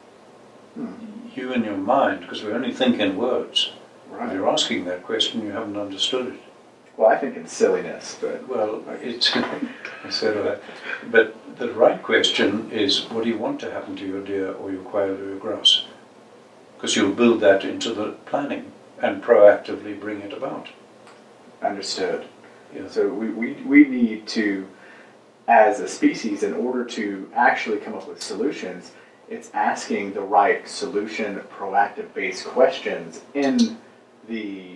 You in your mind, because we only think in words, if you're asking that question, you haven't understood it. Well, I think it's silliness, but... Well, it's... I said that. But the right question is, what do you want to happen to your deer, or your quail, or your grouse? Because you'll build that into the planning and proactively bring it about. Understood. Yeah. So we need to, as a species, in order to actually come up with solutions, it's asking the right solution, proactive-based questions in the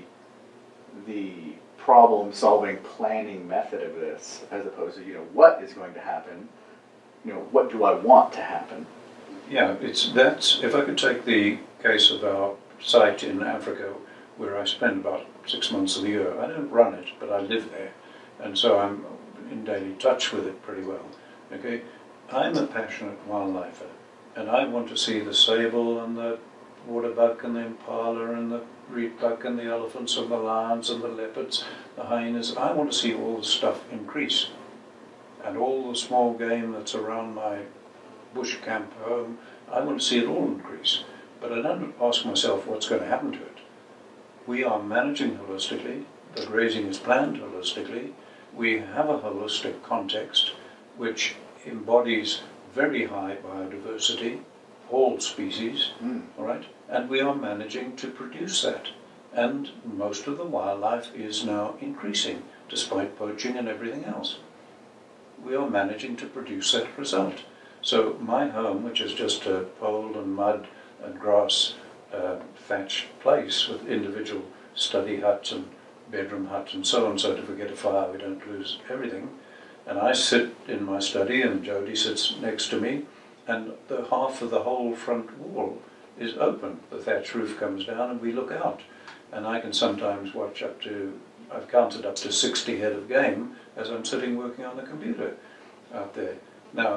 problem-solving planning method of this, as opposed to, what is going to happen, what do I want to happen? Yeah, that's, if I could take the case of our site in Africa, where I spend about 6 months of the year. I don't run it, but I live there, and so I'm in daily touch with it pretty well. Okay, I'm a passionate wildlifer, and I want to see the sable and the water buck and the impala and the reed buck and the elephants and the lions and the leopards, the hyenas. I want to see all the stuff increase, and all the small game that's around my bush camp home. I want to see it all increase, but I don't ask myself what's going to happen to it. We are managing holistically, the grazing is planned holistically, we have a holistic context which embodies very high biodiversity, all species, all right, and we are managing to produce that. And most of the wildlife is now increasing, despite poaching and everything else. We are managing to produce that result. So my home, which is just a pole and mud and grass thatched place with individual study huts and bedroom huts and so on, so if we get a fire we don't lose everything. And I sit in my study and Jody sits next to me, and the half of the whole front wall is open. The thatch roof comes down and we look out. And I can sometimes watch up to, I've counted up to 60 head of game as I'm sitting working on the computer out there. Now,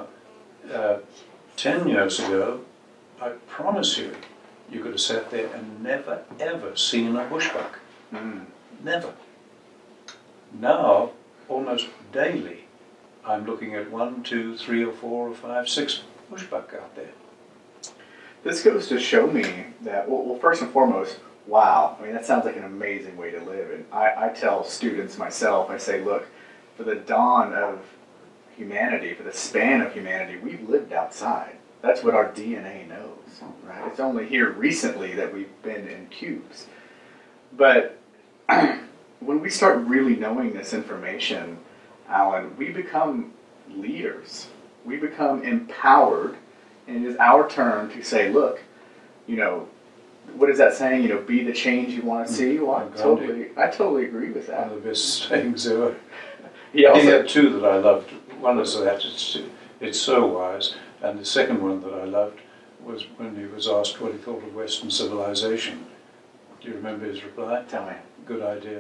10 years ago, I promise you, you could have sat there and never ever seen a bushbuck. Never. Now, almost daily, I'm looking at 1, 2, 3 or 4 or 5, 6 bushbuck out there. This goes to show me that, well, first and foremost, wow, I mean, that sounds like an amazing way to live. And I tell students myself, I say, look, for the dawn of humanity, for the span of humanity, we've lived outside. That's what our DNA knows, right? It's only here recently that we've been in cubes. But when we start really knowing this information, Allan, we become leaders. We become empowered, and it is our turn to say, look, what is that saying? Be the change you want to see. Well, I totally agree with that. One of the best sayings ever. He had two that I loved. One is that it's so wise, and the second one that I loved was when he was asked what he thought of Western civilization. Do you remember his reply? Tell me. Good idea.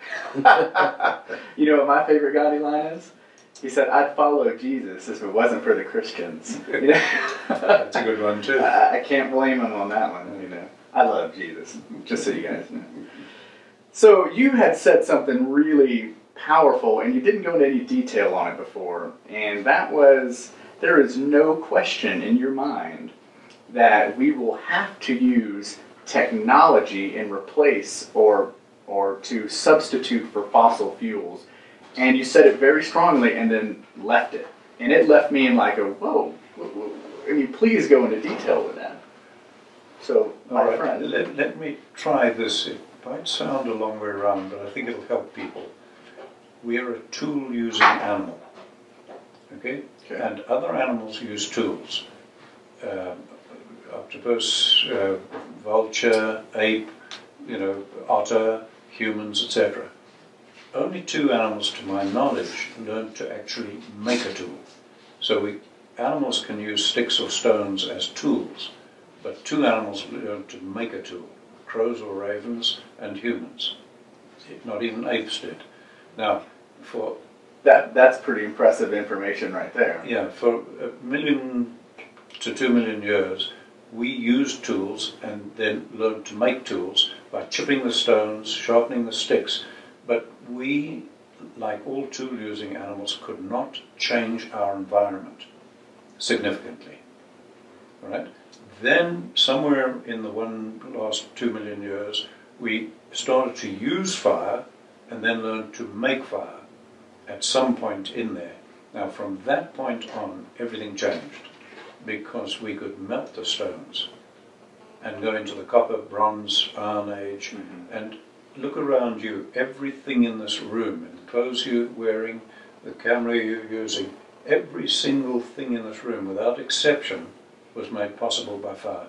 You know what my favorite Gandhi line is? He said, I'd follow Jesus if it wasn't for the Christians. That's a good one too. I can't blame him on that one. I love Jesus, just so you guys know. So you had said something really powerful, and you didn't go into any detail on it before, and that was, there is no question in your mind that we will have to use technology in replace or to substitute for fossil fuels. And you said it very strongly and then left it. And it left me in like a, whoa. I mean, please go into detail with that. So, my friend. Let me try this. It might sound a long way around, but I think it'll help people. We are a tool-using animal, okay? And other animals use tools. Octopus, vulture, ape, otter, humans, etc. Only 2 animals, to my knowledge, learned to actually make a tool. So animals can use sticks or stones as tools, but 2 animals learned to make a tool: crows or ravens and humans. Not even apes did. Now, for that's pretty impressive information right there. Yeah, for 1 million to 2 million years, we used tools and then learned to make tools, by chipping the stones, sharpening the sticks. But we, like all tool-using animals, could not change our environment significantly. All right? Then, somewhere in the last 2 million years, we started to use fire and then learned to make fire at some point in there. Now, from that point on, everything changed because we could melt the stones and go into the copper, bronze, iron age, and look around you. Everything in this room, and the clothes you're wearing, the camera you're using, every single thing in this room, without exception, was made possible by fire.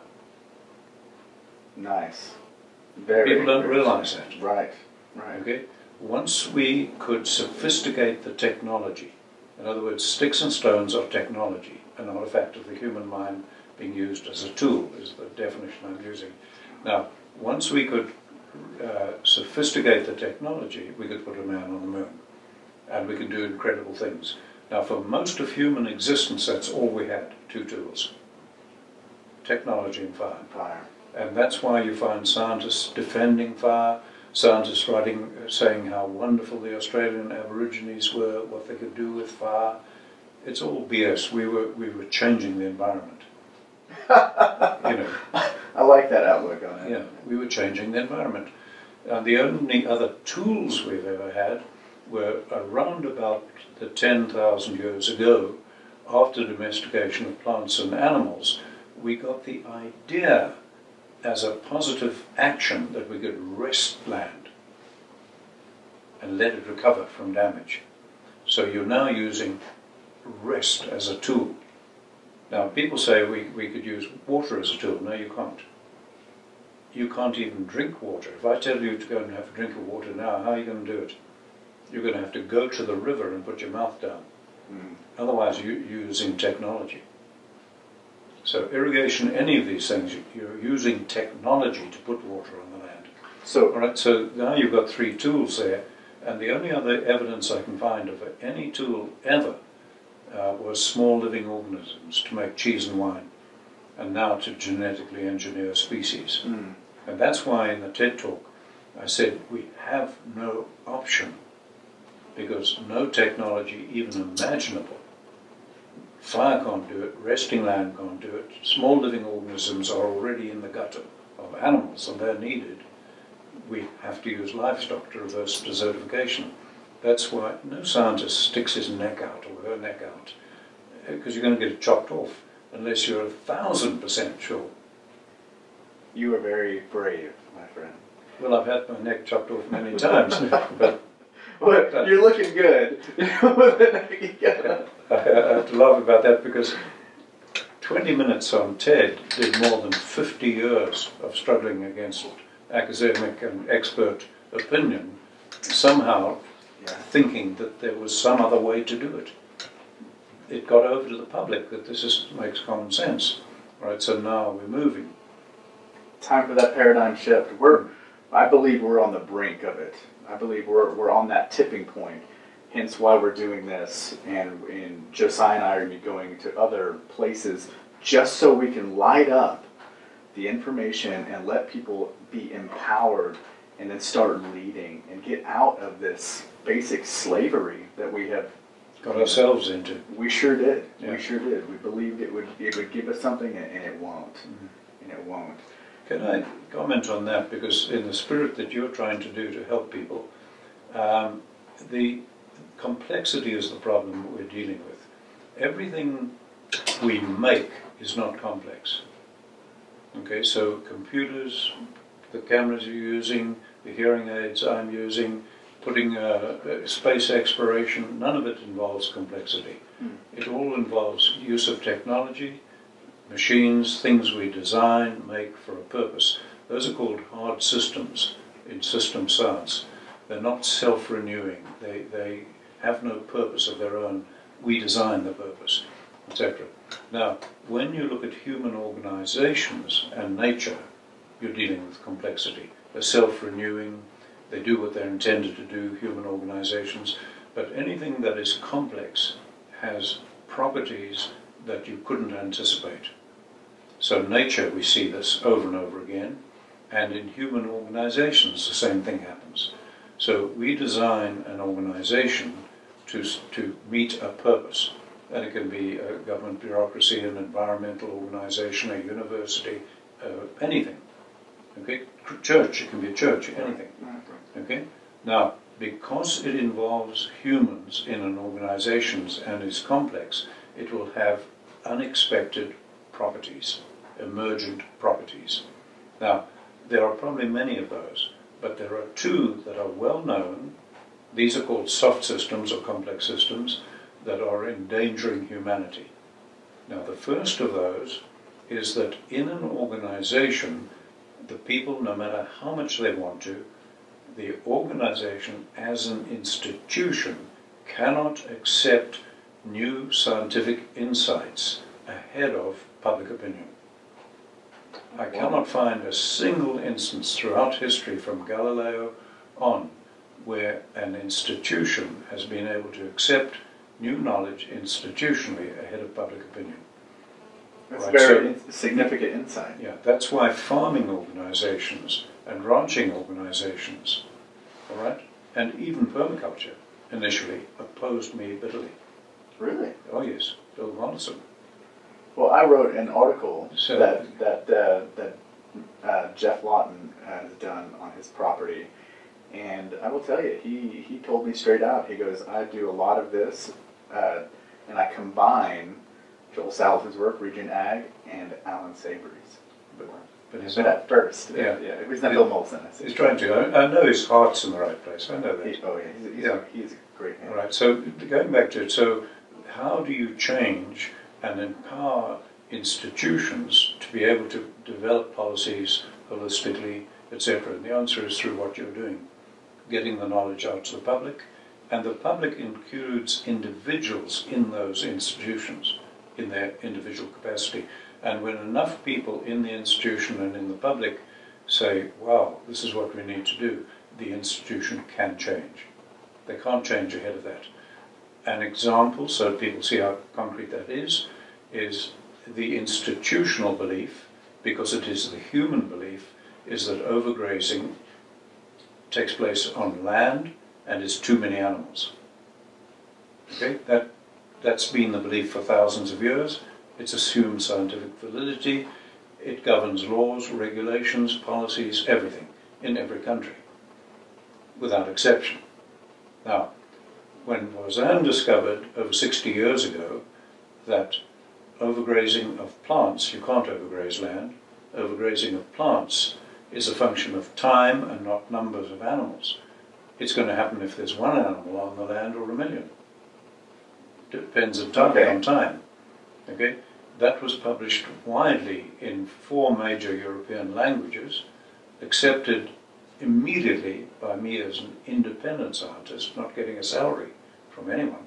Nice. People don't realize that. Right, right. Okay? Once we could sophisticate the technology, in other words, sticks and stones are technology, an artifact of the human mind being used as a tool, is the definition I'm using. Now, once we could sophisticate the technology, we could put a man on the moon, and we could do incredible things. Now, for most of human existence, that's all we had, two tools: technology and fire. Fire. And that's why you find scientists defending fire, scientists writing, saying how wonderful the Australian Aborigines were, what they could do with fire. It's all BS. We were changing the environment. You know. I like that outlook on it. Yeah, we were changing the environment. And the only other tools we've ever had were around about the 10,000 years ago, after domestication of plants and animals. We got the idea as a positive action that we could rest land and let it recover from damage. So you're now using rest as a tool. Now, people say we could use water as a tool. No, you can't. You can't even drink water. If I tell you to go and have a drink of water now, how are you going to do it? You're going to have to go to the river and put your mouth down. Otherwise, you're using technology. So irrigation, any of these things, you're using technology to put water on the land. So, all right, so now you've got three tools there, and the only other evidence I can find of any tool ever was small living organisms to make cheese and wine, and now to genetically engineer species. And that's why in the TED Talk I said we have no option, because no technology even imaginable. Fire can't do it, resting land can't do it, small living organisms are already in the gut of animals and they're needed. We have to use livestock to reverse desertification. That's why no scientist sticks his neck out or her neck out, because you're going to get it chopped off unless you're 1,000% sure. You are very brave, my friend. Well, I've had my neck chopped off many times, but well, you're looking good. I have to laugh about that because 20 minutes on TED did more than 50 years of struggling against academic and expert opinion, somehow thinking that there was some other way to do it. It got over to the public that this makes common sense. Right, so now we're moving. Time for that paradigm shift. I believe we're on the brink of it. I believe we're on that tipping point. Hence why we're doing this, and Josiah and I are going to be going to other places just so we can light up the information and let people be empowered and then start leading and get out of this basic slavery that we have got ourselves into. We sure did. Yeah. We sure did. We believed it would give us something, and it won't. And it won't. Can I comment on that? Because in the spirit that you're trying to do to help people, the complexity is the problem we're dealing with. Everything we make is not complex. Okay, so computers, the cameras you're using, the hearing aids I'm using, putting space exploration, none of it involves complexity. It all involves use of technology, machines, things we design, make for a purpose. Those are called hard systems in system science. They're not self-renewing. They have no purpose of their own. We design the purpose, etc. Now, when you look at human organizations and nature, you're dealing with complexity. They're self-renewing. They do what they're intended to do, human organizations. But anything that is complex has properties that you couldn't anticipate. So nature, we see this over and over again. And in human organizations, the same thing happens. So we design an organization to meet a purpose. And it can be a government bureaucracy, an environmental organization, a university, anything. Okay? Church, it can be a church, anything. Okay? Now, because it involves humans in an organization and is complex, it will have unexpected properties, emergent properties. Now, there are probably many of those, but there are two that are well known. These are called soft systems or complex systems that are endangering humanity. Now, the first of those is that in an organization, the people, no matter how much they want to, the organization as an institution cannot accept new scientific insights ahead of public opinion. I cannot find a single instance throughout history from Galileo on where an institution has been able to accept new knowledge institutionally ahead of public opinion. That's Right, very significant insight. Yeah, that's why farming organizations and ranching organizations, all right, and even permaculture initially opposed me bitterly. Really? Oh yes, Bill Wallingford. Well, I wrote an article So- that Jeff Lawton has done on his property, and I will tell you, he told me straight out. He goes, I do a lot of this, and I combine Joel Salatin's work, Region Ag, and Allan Savory's work. But he's But not. at first, Yeah. he's not Bill Molson. He's trying to. I know his heart's in the right place. I know that. He's a great man. All right. So going back to it. So how do you change and empower institutions to be able to develop policies holistically, etc.? And the answer is through what you're doing, getting the knowledge out to the public, and the public includes individuals in those institutions, in their individual capacity. And when enough people in the institution and in the public say, wow, this is what we need to do, the institution can change. They can't change ahead of that. An example, so people see how concrete that is the institutional belief, because it is the human belief, is that overgrazing takes place on land and is too many animals. Okay, that's been the belief for thousands of years. It's assumed scientific validity. It governs laws, regulations, policies, everything, in every country, without exception. Now, when Lausanne discovered over 60 years ago that overgrazing of plants, you can't overgraze land, overgrazing of plants is a function of time and not numbers of animals. It's going to happen if there's one animal on the land or a million. Depends entirely on time. Okay? That was published widely in 4 major European languages, accepted immediately by me as an independent scientist, not getting a salary from anyone.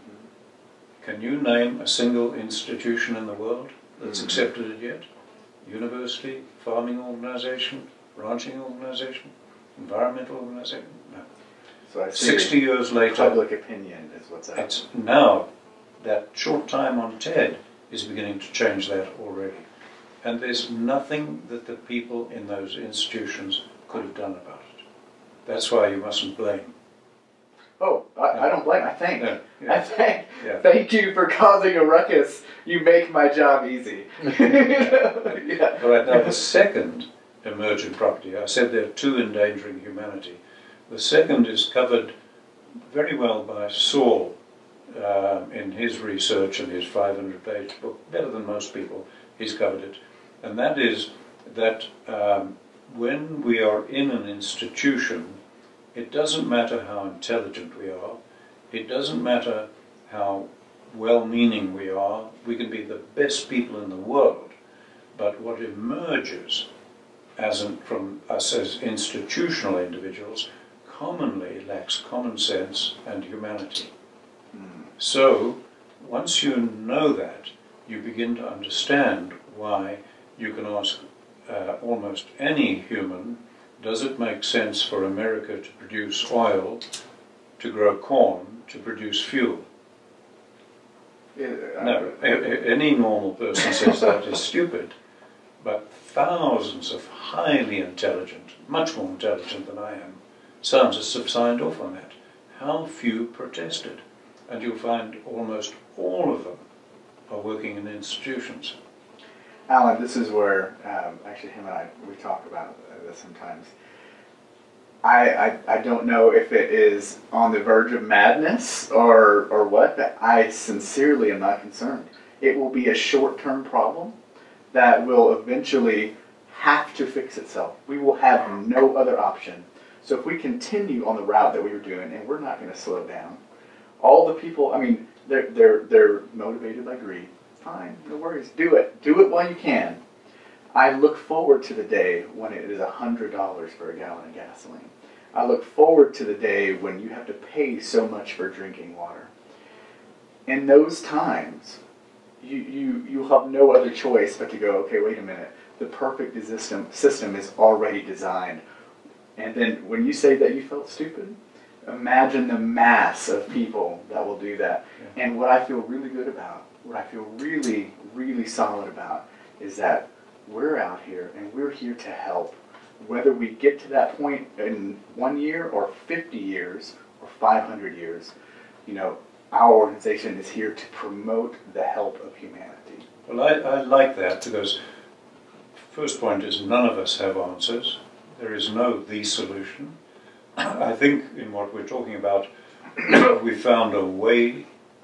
Can you name a single institution in the world that's accepted it yet? University, farming organization, ranching organization, environmental organization? No. So I see 60 years later, public opinion is what's happening. it's now that short time on TED is beginning to change that already. And there's nothing that the people in those institutions could have done about it. That's why you mustn't blame. Oh, I don't blame. I thank. Yeah, yeah. I thank. Yeah. Thank you for causing a ruckus. You make my job easy. Yeah. All right, now the second emergent property, I said there are 2 endangering humanity. The second is covered very well by Saul in his research and his 500-page book. Better than most people, he's covered it. And that is that when we are in an institution, it doesn't matter how intelligent we are, it doesn't matter how well-meaning we are, we can be the best people in the world, but what emerges from us as institutional individuals commonly lacks common sense and humanity. So, once you know that, you begin to understand why you can ask almost any human, does it make sense for America to produce oil, to grow corn, to produce fuel? No, any normal person says that is stupid. But thousands of highly intelligent, much more intelligent than I am, scientists have signed off on that. How few protested? And you'll find almost all of them are working in institutions. Allan, this is where, actually him and I, we talk about this sometimes. I don't know if it is on the verge of madness or what, but I sincerely am not concerned. It will be a short-term problem that will eventually have to fix itself. We will have no other option. So if we continue on the route that we were doing, and we're not going to slow down, all the people, I mean, they're motivated by greed. Fine, no worries, do it. Do it while you can. I look forward to the day when it is $100 for a gallon of gasoline. I look forward to the day when you have to pay so much for drinking water. In those times, you have no other choice but to go, okay, wait a minute. The perfect system is already designed. And then when you say that you felt stupid, imagine the mass of people that will do that. Yeah. And what I feel really good about, what I feel really, really solid about, is that we're out here and we're here to help. Whether we get to that point in 1 year or 50 years or 500 years, you know, our organization is here to promote the help of humanity. Well, I like that because first point is none of us have answers. There is no the solution. I think in what we're talking about, we found a way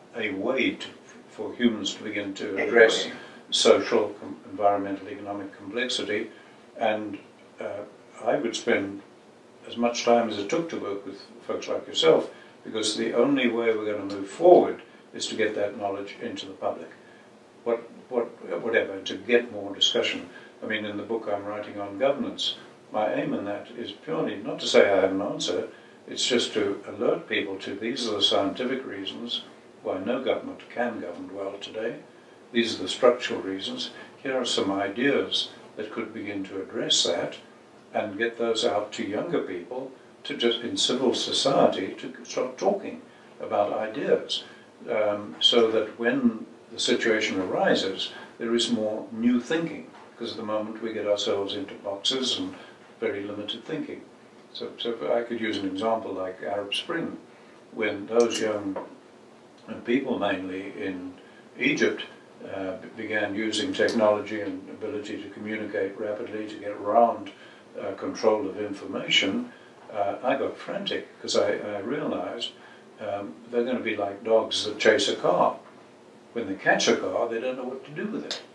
for humans to begin to address social, environmental, economic complexity, and I would spend as much time as it took to work with folks like yourself, because the only way we're going to move forward is to get that knowledge into the public. Whatever, to get more discussion. I mean, in the book I'm writing on governance, my aim in that is purely not to say I have an answer, it's just to alert people to these are the scientific reasons why no government can govern well today. These are the structural reasons. Here are some ideas that could begin to address that and get those out to younger people, to just in civil society, to start talking about ideas, so that when the situation arises, there is more new thinking, because at the moment we get ourselves into boxes and very limited thinking. So if I could use an example like Arab Spring, when those young people, mainly in Egypt, began using technology and ability to communicate rapidly, to get around control of information, I got frantic because I realized they're going to be like dogs that chase a car. When they catch a car, they don't know what to do with it.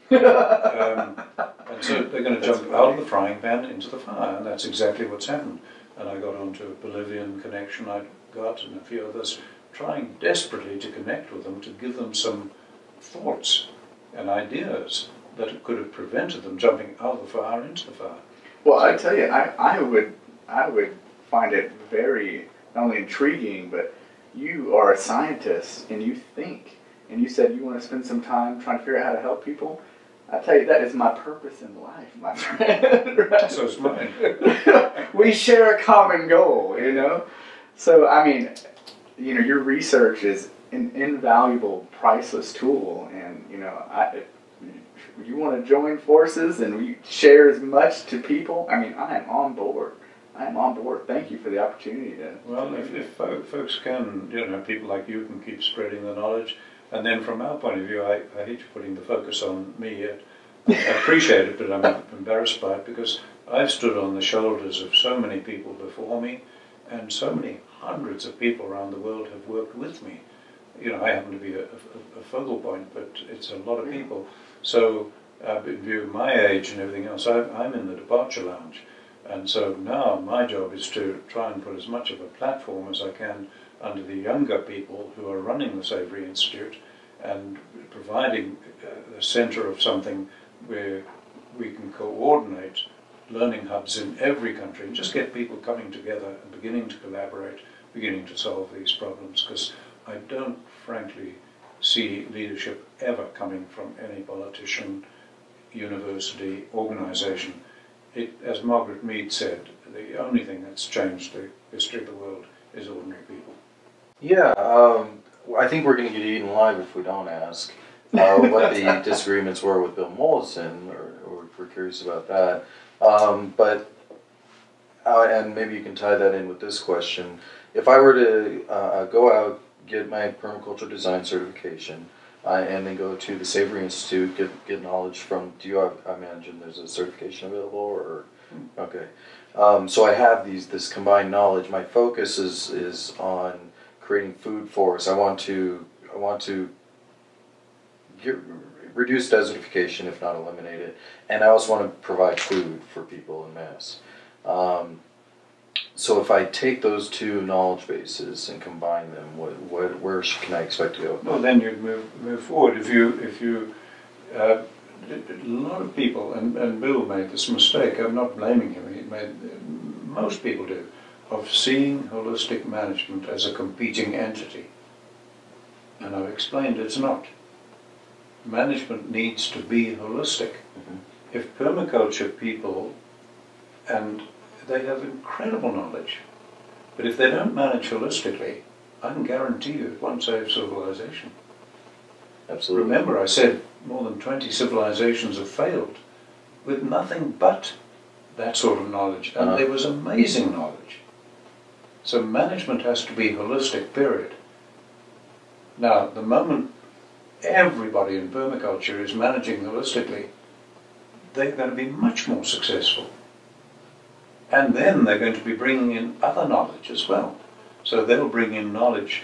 And so they're going to jump out of the frying pan into the fire, and that's exactly what's happened. And I got onto a Bolivian connection I got, and a few others, trying desperately to connect with them, to give them some thoughts and ideas that could have prevented them jumping out of the fire into the fire. Well, I tell you, I would find it very not only intriguing, but you are a scientist and you think, and you said you want to spend some time trying to figure out how to help people. I tell you, that is my purpose in life, my friend. Right? So it's mine. We share a common goal, you know. So I mean, you know, your research is an invaluable, priceless tool, and you know, you want to join forces and we share as much to people. I mean, I am on board. I am on board. Thank you for the opportunity to. Well, if folks can, you know, people like you can keep spreading the knowledge. And then from our point of view, I hate you putting the focus on me yet. I appreciate it, but I'm embarrassed by it because I've stood on the shoulders of so many people before me, and so many hundreds of people around the world have worked with me. You know, I happen to be a focal point, but it's a lot of people. So, in view of my age and everything else, I'm in the departure lounge. And so now my job is to try and put as much of a platform as I can under the younger people who are running the Savory Institute and providing the center of something where we can coordinate learning hubs in every country and just get people coming together and beginning to collaborate, beginning to solve these problems, because I don't frankly see leadership ever coming from any politician, university, organization. As Margaret Mead said, the only thing that's changed the history of the world is ordinary people. Yeah, I think we're going to get eaten alive if we don't ask what the disagreements were with Bill Mollison or we're curious about that. And maybe you can tie that in with this question. If I were to go out, get my permaculture design certification, and then go to the Savory Institute, get knowledge from, I imagine there's a certification available, or, okay. So I have this combined knowledge. My focus is on creating food forests. I want to reduce desertification, if not eliminate it, and I also want to provide food for people en masse. So if I take those two knowledge bases and combine them, where can I expect to go? Well, then you'd move forward. If you a lot of people, and Bill made this mistake. I'm not blaming him. Most people do, of seeing holistic management as a competing entity. And I've explained it's not. Management needs to be holistic. Mm-hmm. If permaculture people, and they have incredible knowledge, but if they don't manage holistically, I can guarantee you it won't save civilization. Absolutely. Remember, I said more than 20 civilizations have failed with nothing but that sort of knowledge, and there was amazing knowledge. So management has to be holistic, period. Now, the moment everybody in permaculture is managing holistically, they're going to be much more successful. And then they're going to be bringing in other knowledge as well. So they'll bring in knowledge,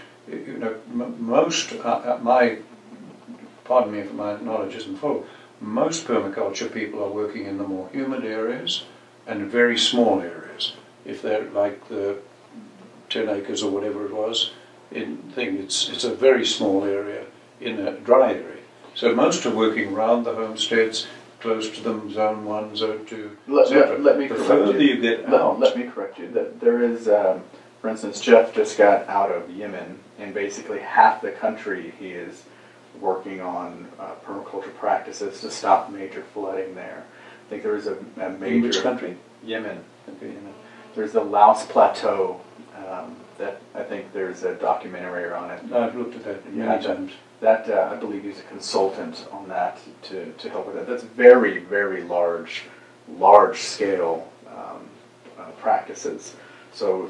pardon me if my knowledge isn't full, most permaculture people are working in the more humid areas and very small areas. If they're like the 10 acres or whatever it was, it's a very small area in a dry area. So most are working around the homesteads, close to them, zone 1, zone 2, etc. Let me the correct further you. you get out... Let me correct you. There is, for instance, Jeff just got out of Yemen, and basically half the country he is working on permaculture practices to stop major flooding there. I think there is a major... In which country? Yemen. Okay. Yemen. There's the Laos Plateau. That I think there's a documentary on it. I've looked at that many times. That I believe he's a consultant on that to help with that. That's very, very large scale practices. So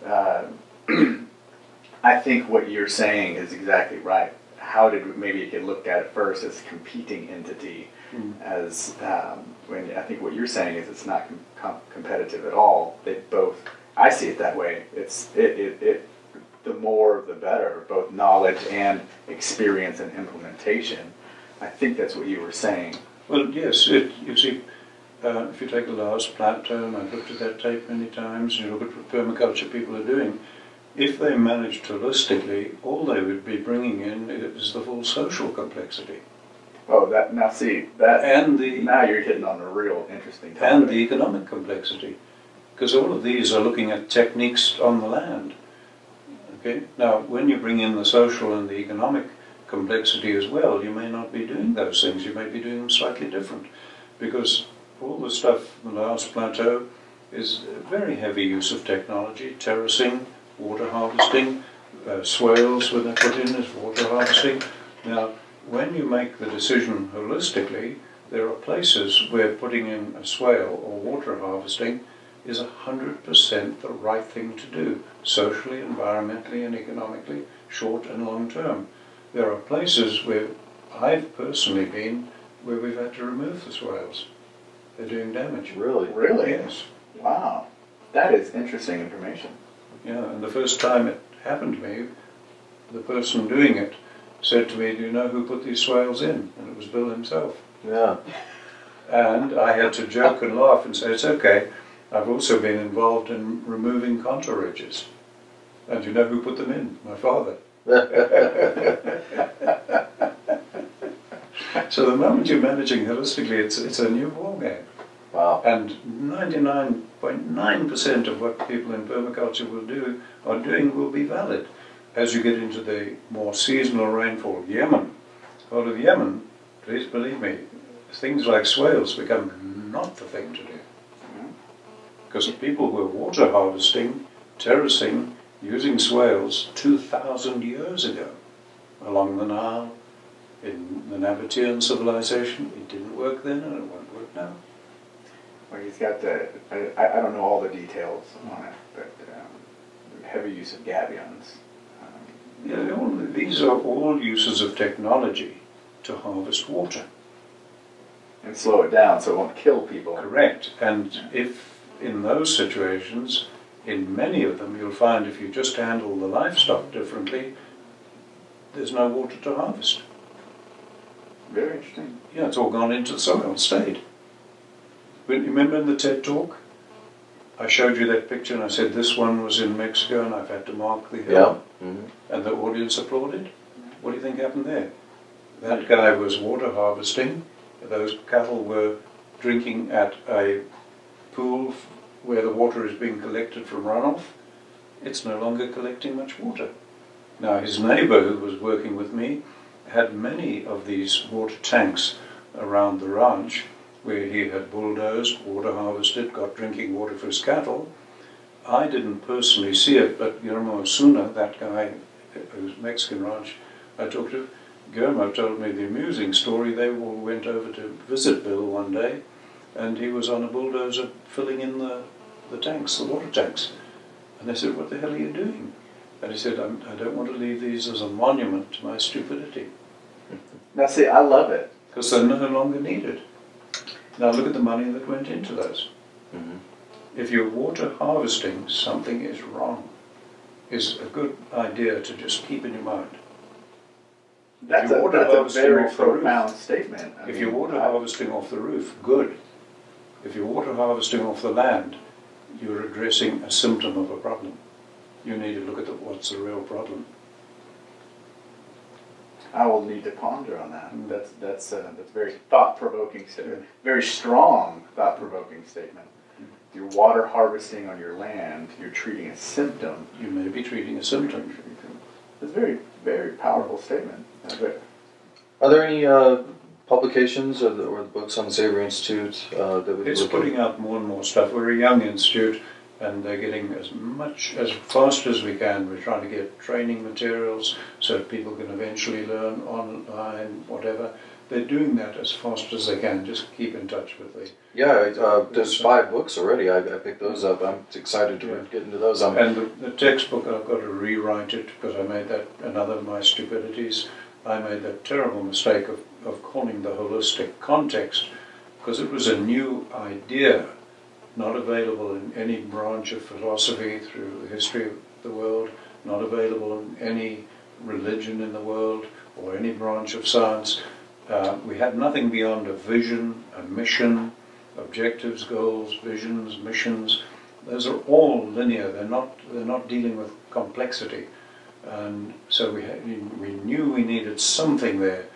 I think what you're saying is exactly right. How did maybe you could look at it first as a competing entity, as when I think what you're saying is it's not competitive at all. They both. I see it that way. It's the more the better, both knowledge and experience and implementation. I think that's what you were saying. Well, yes. You see, if you take the Laos Plateau, and I've looked at that tape many times, you look at what permaculture people are doing. If they managed holistically, all they would be bringing in is the full social complexity. Oh, that now see that, and now you're hitting on a real interesting topic. And the economic complexity. Because all of these are looking at techniques on the land. Okay. Now, when you bring in the social and the economic complexity as well, you may not be doing those things. You may be doing them slightly different. Because all the stuff in the Laos Plateau is a very heavy use of technology, terracing, water harvesting, swales when they're put in is water harvesting. Now, when you make the decision holistically, there are places where putting in a swale or water harvesting is 100% the right thing to do, socially, environmentally and economically, short and long term. There are places where I've personally been where we've had to remove the swales. They're doing damage. Really? Really? Yes. Wow. That is interesting information. Yeah, and the first time it happened to me, the person doing it said to me, "Do you know who put these swales in?" And it was Bill himself. Yeah. And I had to joke and laugh and say, "It's okay. I've also been involved in removing contour ridges. And you know who put them in? My father." So the moment you're managing holistically, it's a new ballgame. Wow. And 99.9% of what people in permaculture are doing will be valid. As you get into the more seasonal rainfall, Yemen, whole of Yemen, please believe me, things like swales become not the thing to do. Because the people were water harvesting, terracing, using swales 2,000 years ago along the Nile, in the Nabatean civilization. It didn't work then and it won't work now. Well, he's got the, I don't know all the details on it, but heavy use of gabions. These are all uses of technology to harvest water. And slow it down so it won't kill people. Correct. And if in those situations, in many of them, you'll find if you just handle the livestock differently, there's no water to harvest. Very interesting. Yeah, it's all gone into the soil and stayed. But remember in the TED talk, I showed you that picture and I said this one was in Mexico and I've had to mark the hill. Yeah. Mm-hmm. And the audience applauded. What do you think happened there? That guy was water harvesting. Those cattle were drinking at a pool where the water is being collected from runoff. It's no longer collecting much water. Now his neighbour who was working with me had many of these water tanks around the ranch where he had bulldozed, water harvested, got drinking water for his cattle. I didn't personally see it, but Guillermo Osuna, that guy who's Mexican ranch I talked to, Guillermo told me the amusing story. They all went over to visit Bill one day and he was on a bulldozer filling in the tanks, the water tanks. And they said, what the hell are you doing? And he said, I don't want to leave these as a monument to my stupidity. Now see, I love it. Because they're no longer needed. Now look at the money that went into those. Mm-hmm. If you're water harvesting, something is wrong. Is a good idea to just keep in your mind. That's a very profound statement. If you're water harvesting off the roof, good. If you're water harvesting off the land, you're addressing a symptom of a problem. You need to look at what's the real problem. I will need to ponder on that. That's very thought-provoking statement. Very strong thought-provoking statement. If you're water harvesting on your land, you're treating a symptom. You may be treating a symptom. It's a very, very powerful statement. Are there any publications or the books on the Savory Institute that we It's putting out more and more stuff. We're a young institute, and they're getting as fast as we can. We're trying to get training materials so that people can eventually learn online, whatever. They're doing that as fast as they can. Just keep in touch with the... Yeah, there's 5 books already. I picked those up. I'm excited to get into those. And the textbook, I've got to rewrite it because I made that, another of my stupidities. I made that terrible mistake of calling the holistic context because it was a new idea, not available in any branch of philosophy through the history of the world, not available in any religion in the world or any branch of science. We had nothing beyond a vision, a mission, objectives, goals, visions, missions. Those are all linear. They're not dealing with complexity. And so we knew we needed something there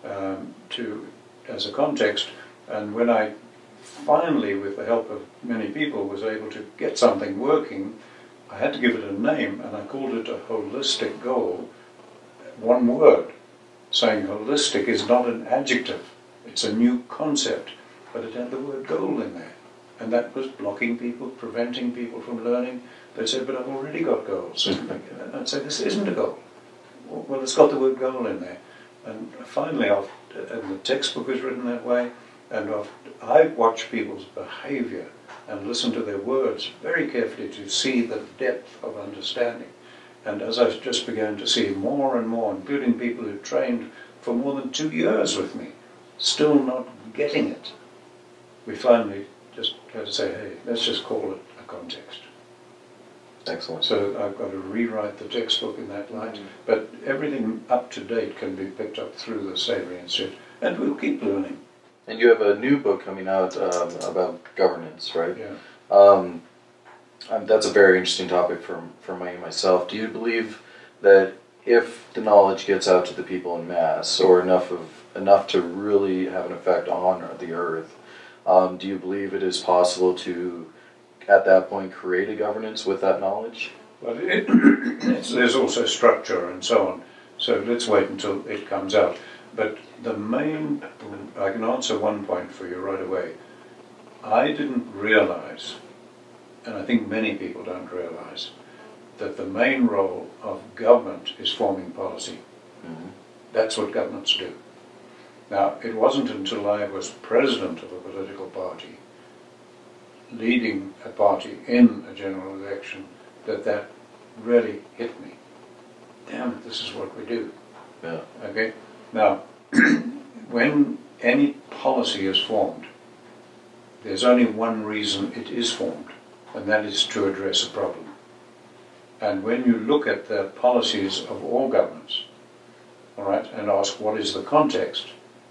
as a context. And when I finally, with the help of many people, was able to get something working, I had to give it a name, and I called it a holistic goal, one word, saying holistic is not an adjective, it's a new concept, but it had the word goal in there. And that was blocking people, preventing people from learning. They said, but I've already got goals. And I'd say, this isn't a goal. Well, it's got the word goal in there. And finally, and the textbook is written that way, and I watch people's behavior and listen to their words very carefully to see the depth of understanding. And as I just began to see more and more, including people who trained for more than 2 years with me, still not getting it, we finally just had to say, hey, let's just call it a context. Excellent. So I've got to rewrite the textbook in that light, but everything up to date can be picked up through the Savory Institute, and we'll keep learning. And you have a new book coming out about governance, right? Yeah. That's a very interesting topic for myself. Do you believe that if the knowledge gets out to the people in mass, or enough to really have an effect on the earth, do you believe it is possible to, at that point, create a governance with that knowledge? Well, there's also structure and so on. So let's wait until it comes out. But the main, I can answer one point for you right away. I didn't realize, and I think many people don't realize, that the main role of government is forming policy. Mm-hmm. That's what governments do. Now, it wasn't until I was president of a political party leading a party in a general election that really hit me. Damn it, this is what we do. Yeah. Okay? Now, when any policy is formed, there's only one reason it is formed, and that is to address a problem. And when you look at the policies of all governments, all right, and ask what is the context,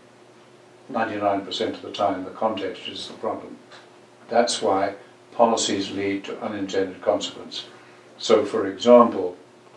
99% of the time the context is the problem. That's why policies lead to unintended consequence. So, for example,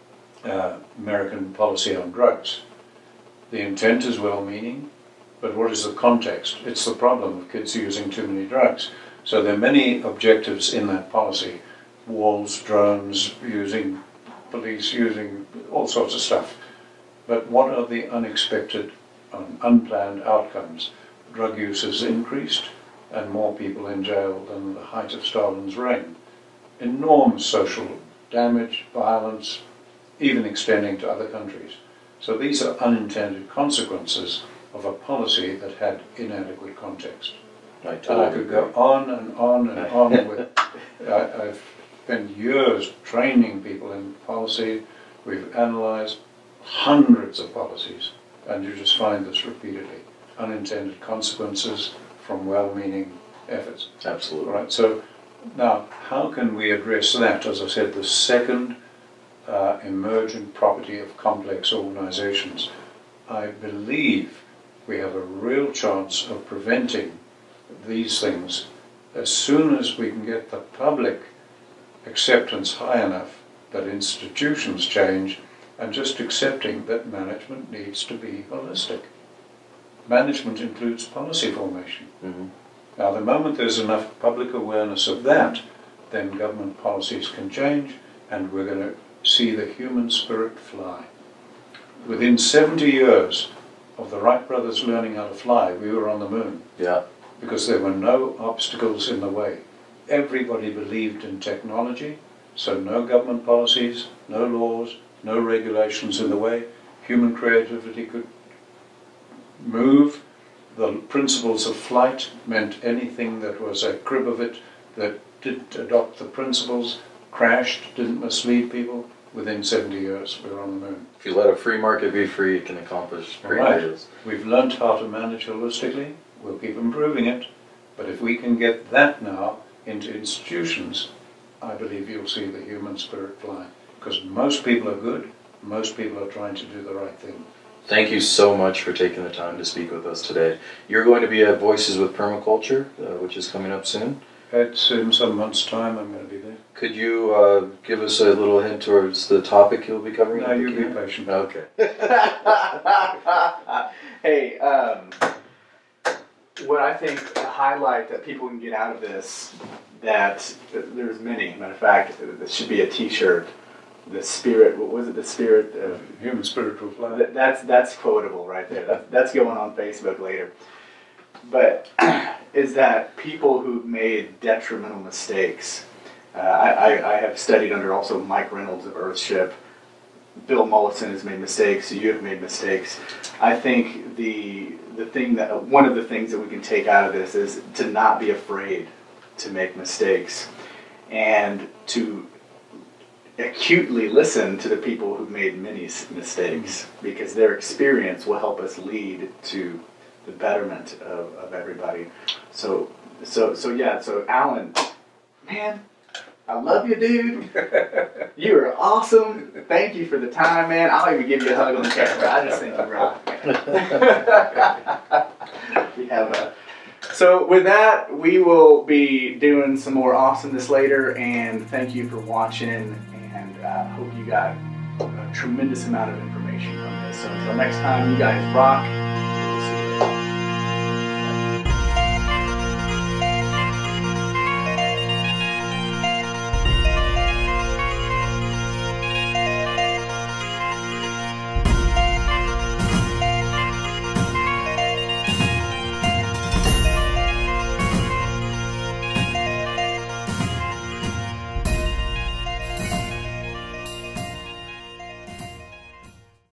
American policy on drugs. The intent is well-meaning, but what is the context? It's the problem of kids using too many drugs. So there are many objectives in that policy. Walls, drones, using police, using all sorts of stuff. But what are the unexpected, unplanned outcomes? Drug use has increased and more people in jail than the height of Stalin's reign. Enormous social damage, violence, even extending to other countries. So these are unintended consequences of a policy that had inadequate context. I And I could go on and on and on with, I've spent years training people in policy. We've analysed hundreds of policies, and you just find this repeatedly. Unintended consequences from well-meaning efforts. Absolutely. Right. So now, how can we address that? As I said, the second emergent property of complex organizations. I believe we have a real chance of preventing these things as soon as we can get the public acceptance high enough that institutions change, and just accepting that management needs to be holistic. Management includes policy formation. Mm-hmm. Now, the moment there's enough public awareness of that, then government policies can change, and we're going to see the human spirit fly. Within 70 years of the Wright brothers learning how to fly, we were on the moon. Yeah. Because there were no obstacles in the way. Everybody believed in technology, so no government policies, no laws, no regulations in the way. Human creativity could move. The principles of flight meant anything that was a crib of it that didn't adopt the principles, crashed, didn't mislead people. Within 70 years, we were on the moon. If you let a free market be free, it can accomplish great Right. ideas. We've learned how to manage holistically. We'll keep improving it. But if we can get that now into institutions, I believe you'll see the human spirit fly. Because most people are good. Most people are trying to do the right thing. Thank you so much for taking the time to speak with us today. You're going to be at Voices with Permaculture, which is coming up soon. It's in some months' time I'm going to be there. Could you give us a little hint towards the topic you'll be covering? No, you be patient. Okay. Hey, what I think a highlight that people can get out of this, that there's many, matter of fact, this should be a t-shirt. The spirit, what was it, the spirit of... Human spirit will fly. That's quotable right there. That's going on Facebook later. But is that people who've made detrimental mistakes. I have studied under also Mike Reynolds of Earthship. Bill Mollison has made mistakes. You have made mistakes. I think the thing that one of the things that we can take out of this is to not be afraid to make mistakes, and to acutely listen to the people who've made many mistakes, because their experience will help us lead to the betterment of everybody. So Allan, man, I love you, dude. You are awesome. Thank you for the time, man. I'll even give you a hug on the camera. I just think you rock, man. So with that, we will be doing some more awesomeness later, and thank you for watching, and hope you got a tremendous amount of information from this. So until next time, you guys rock.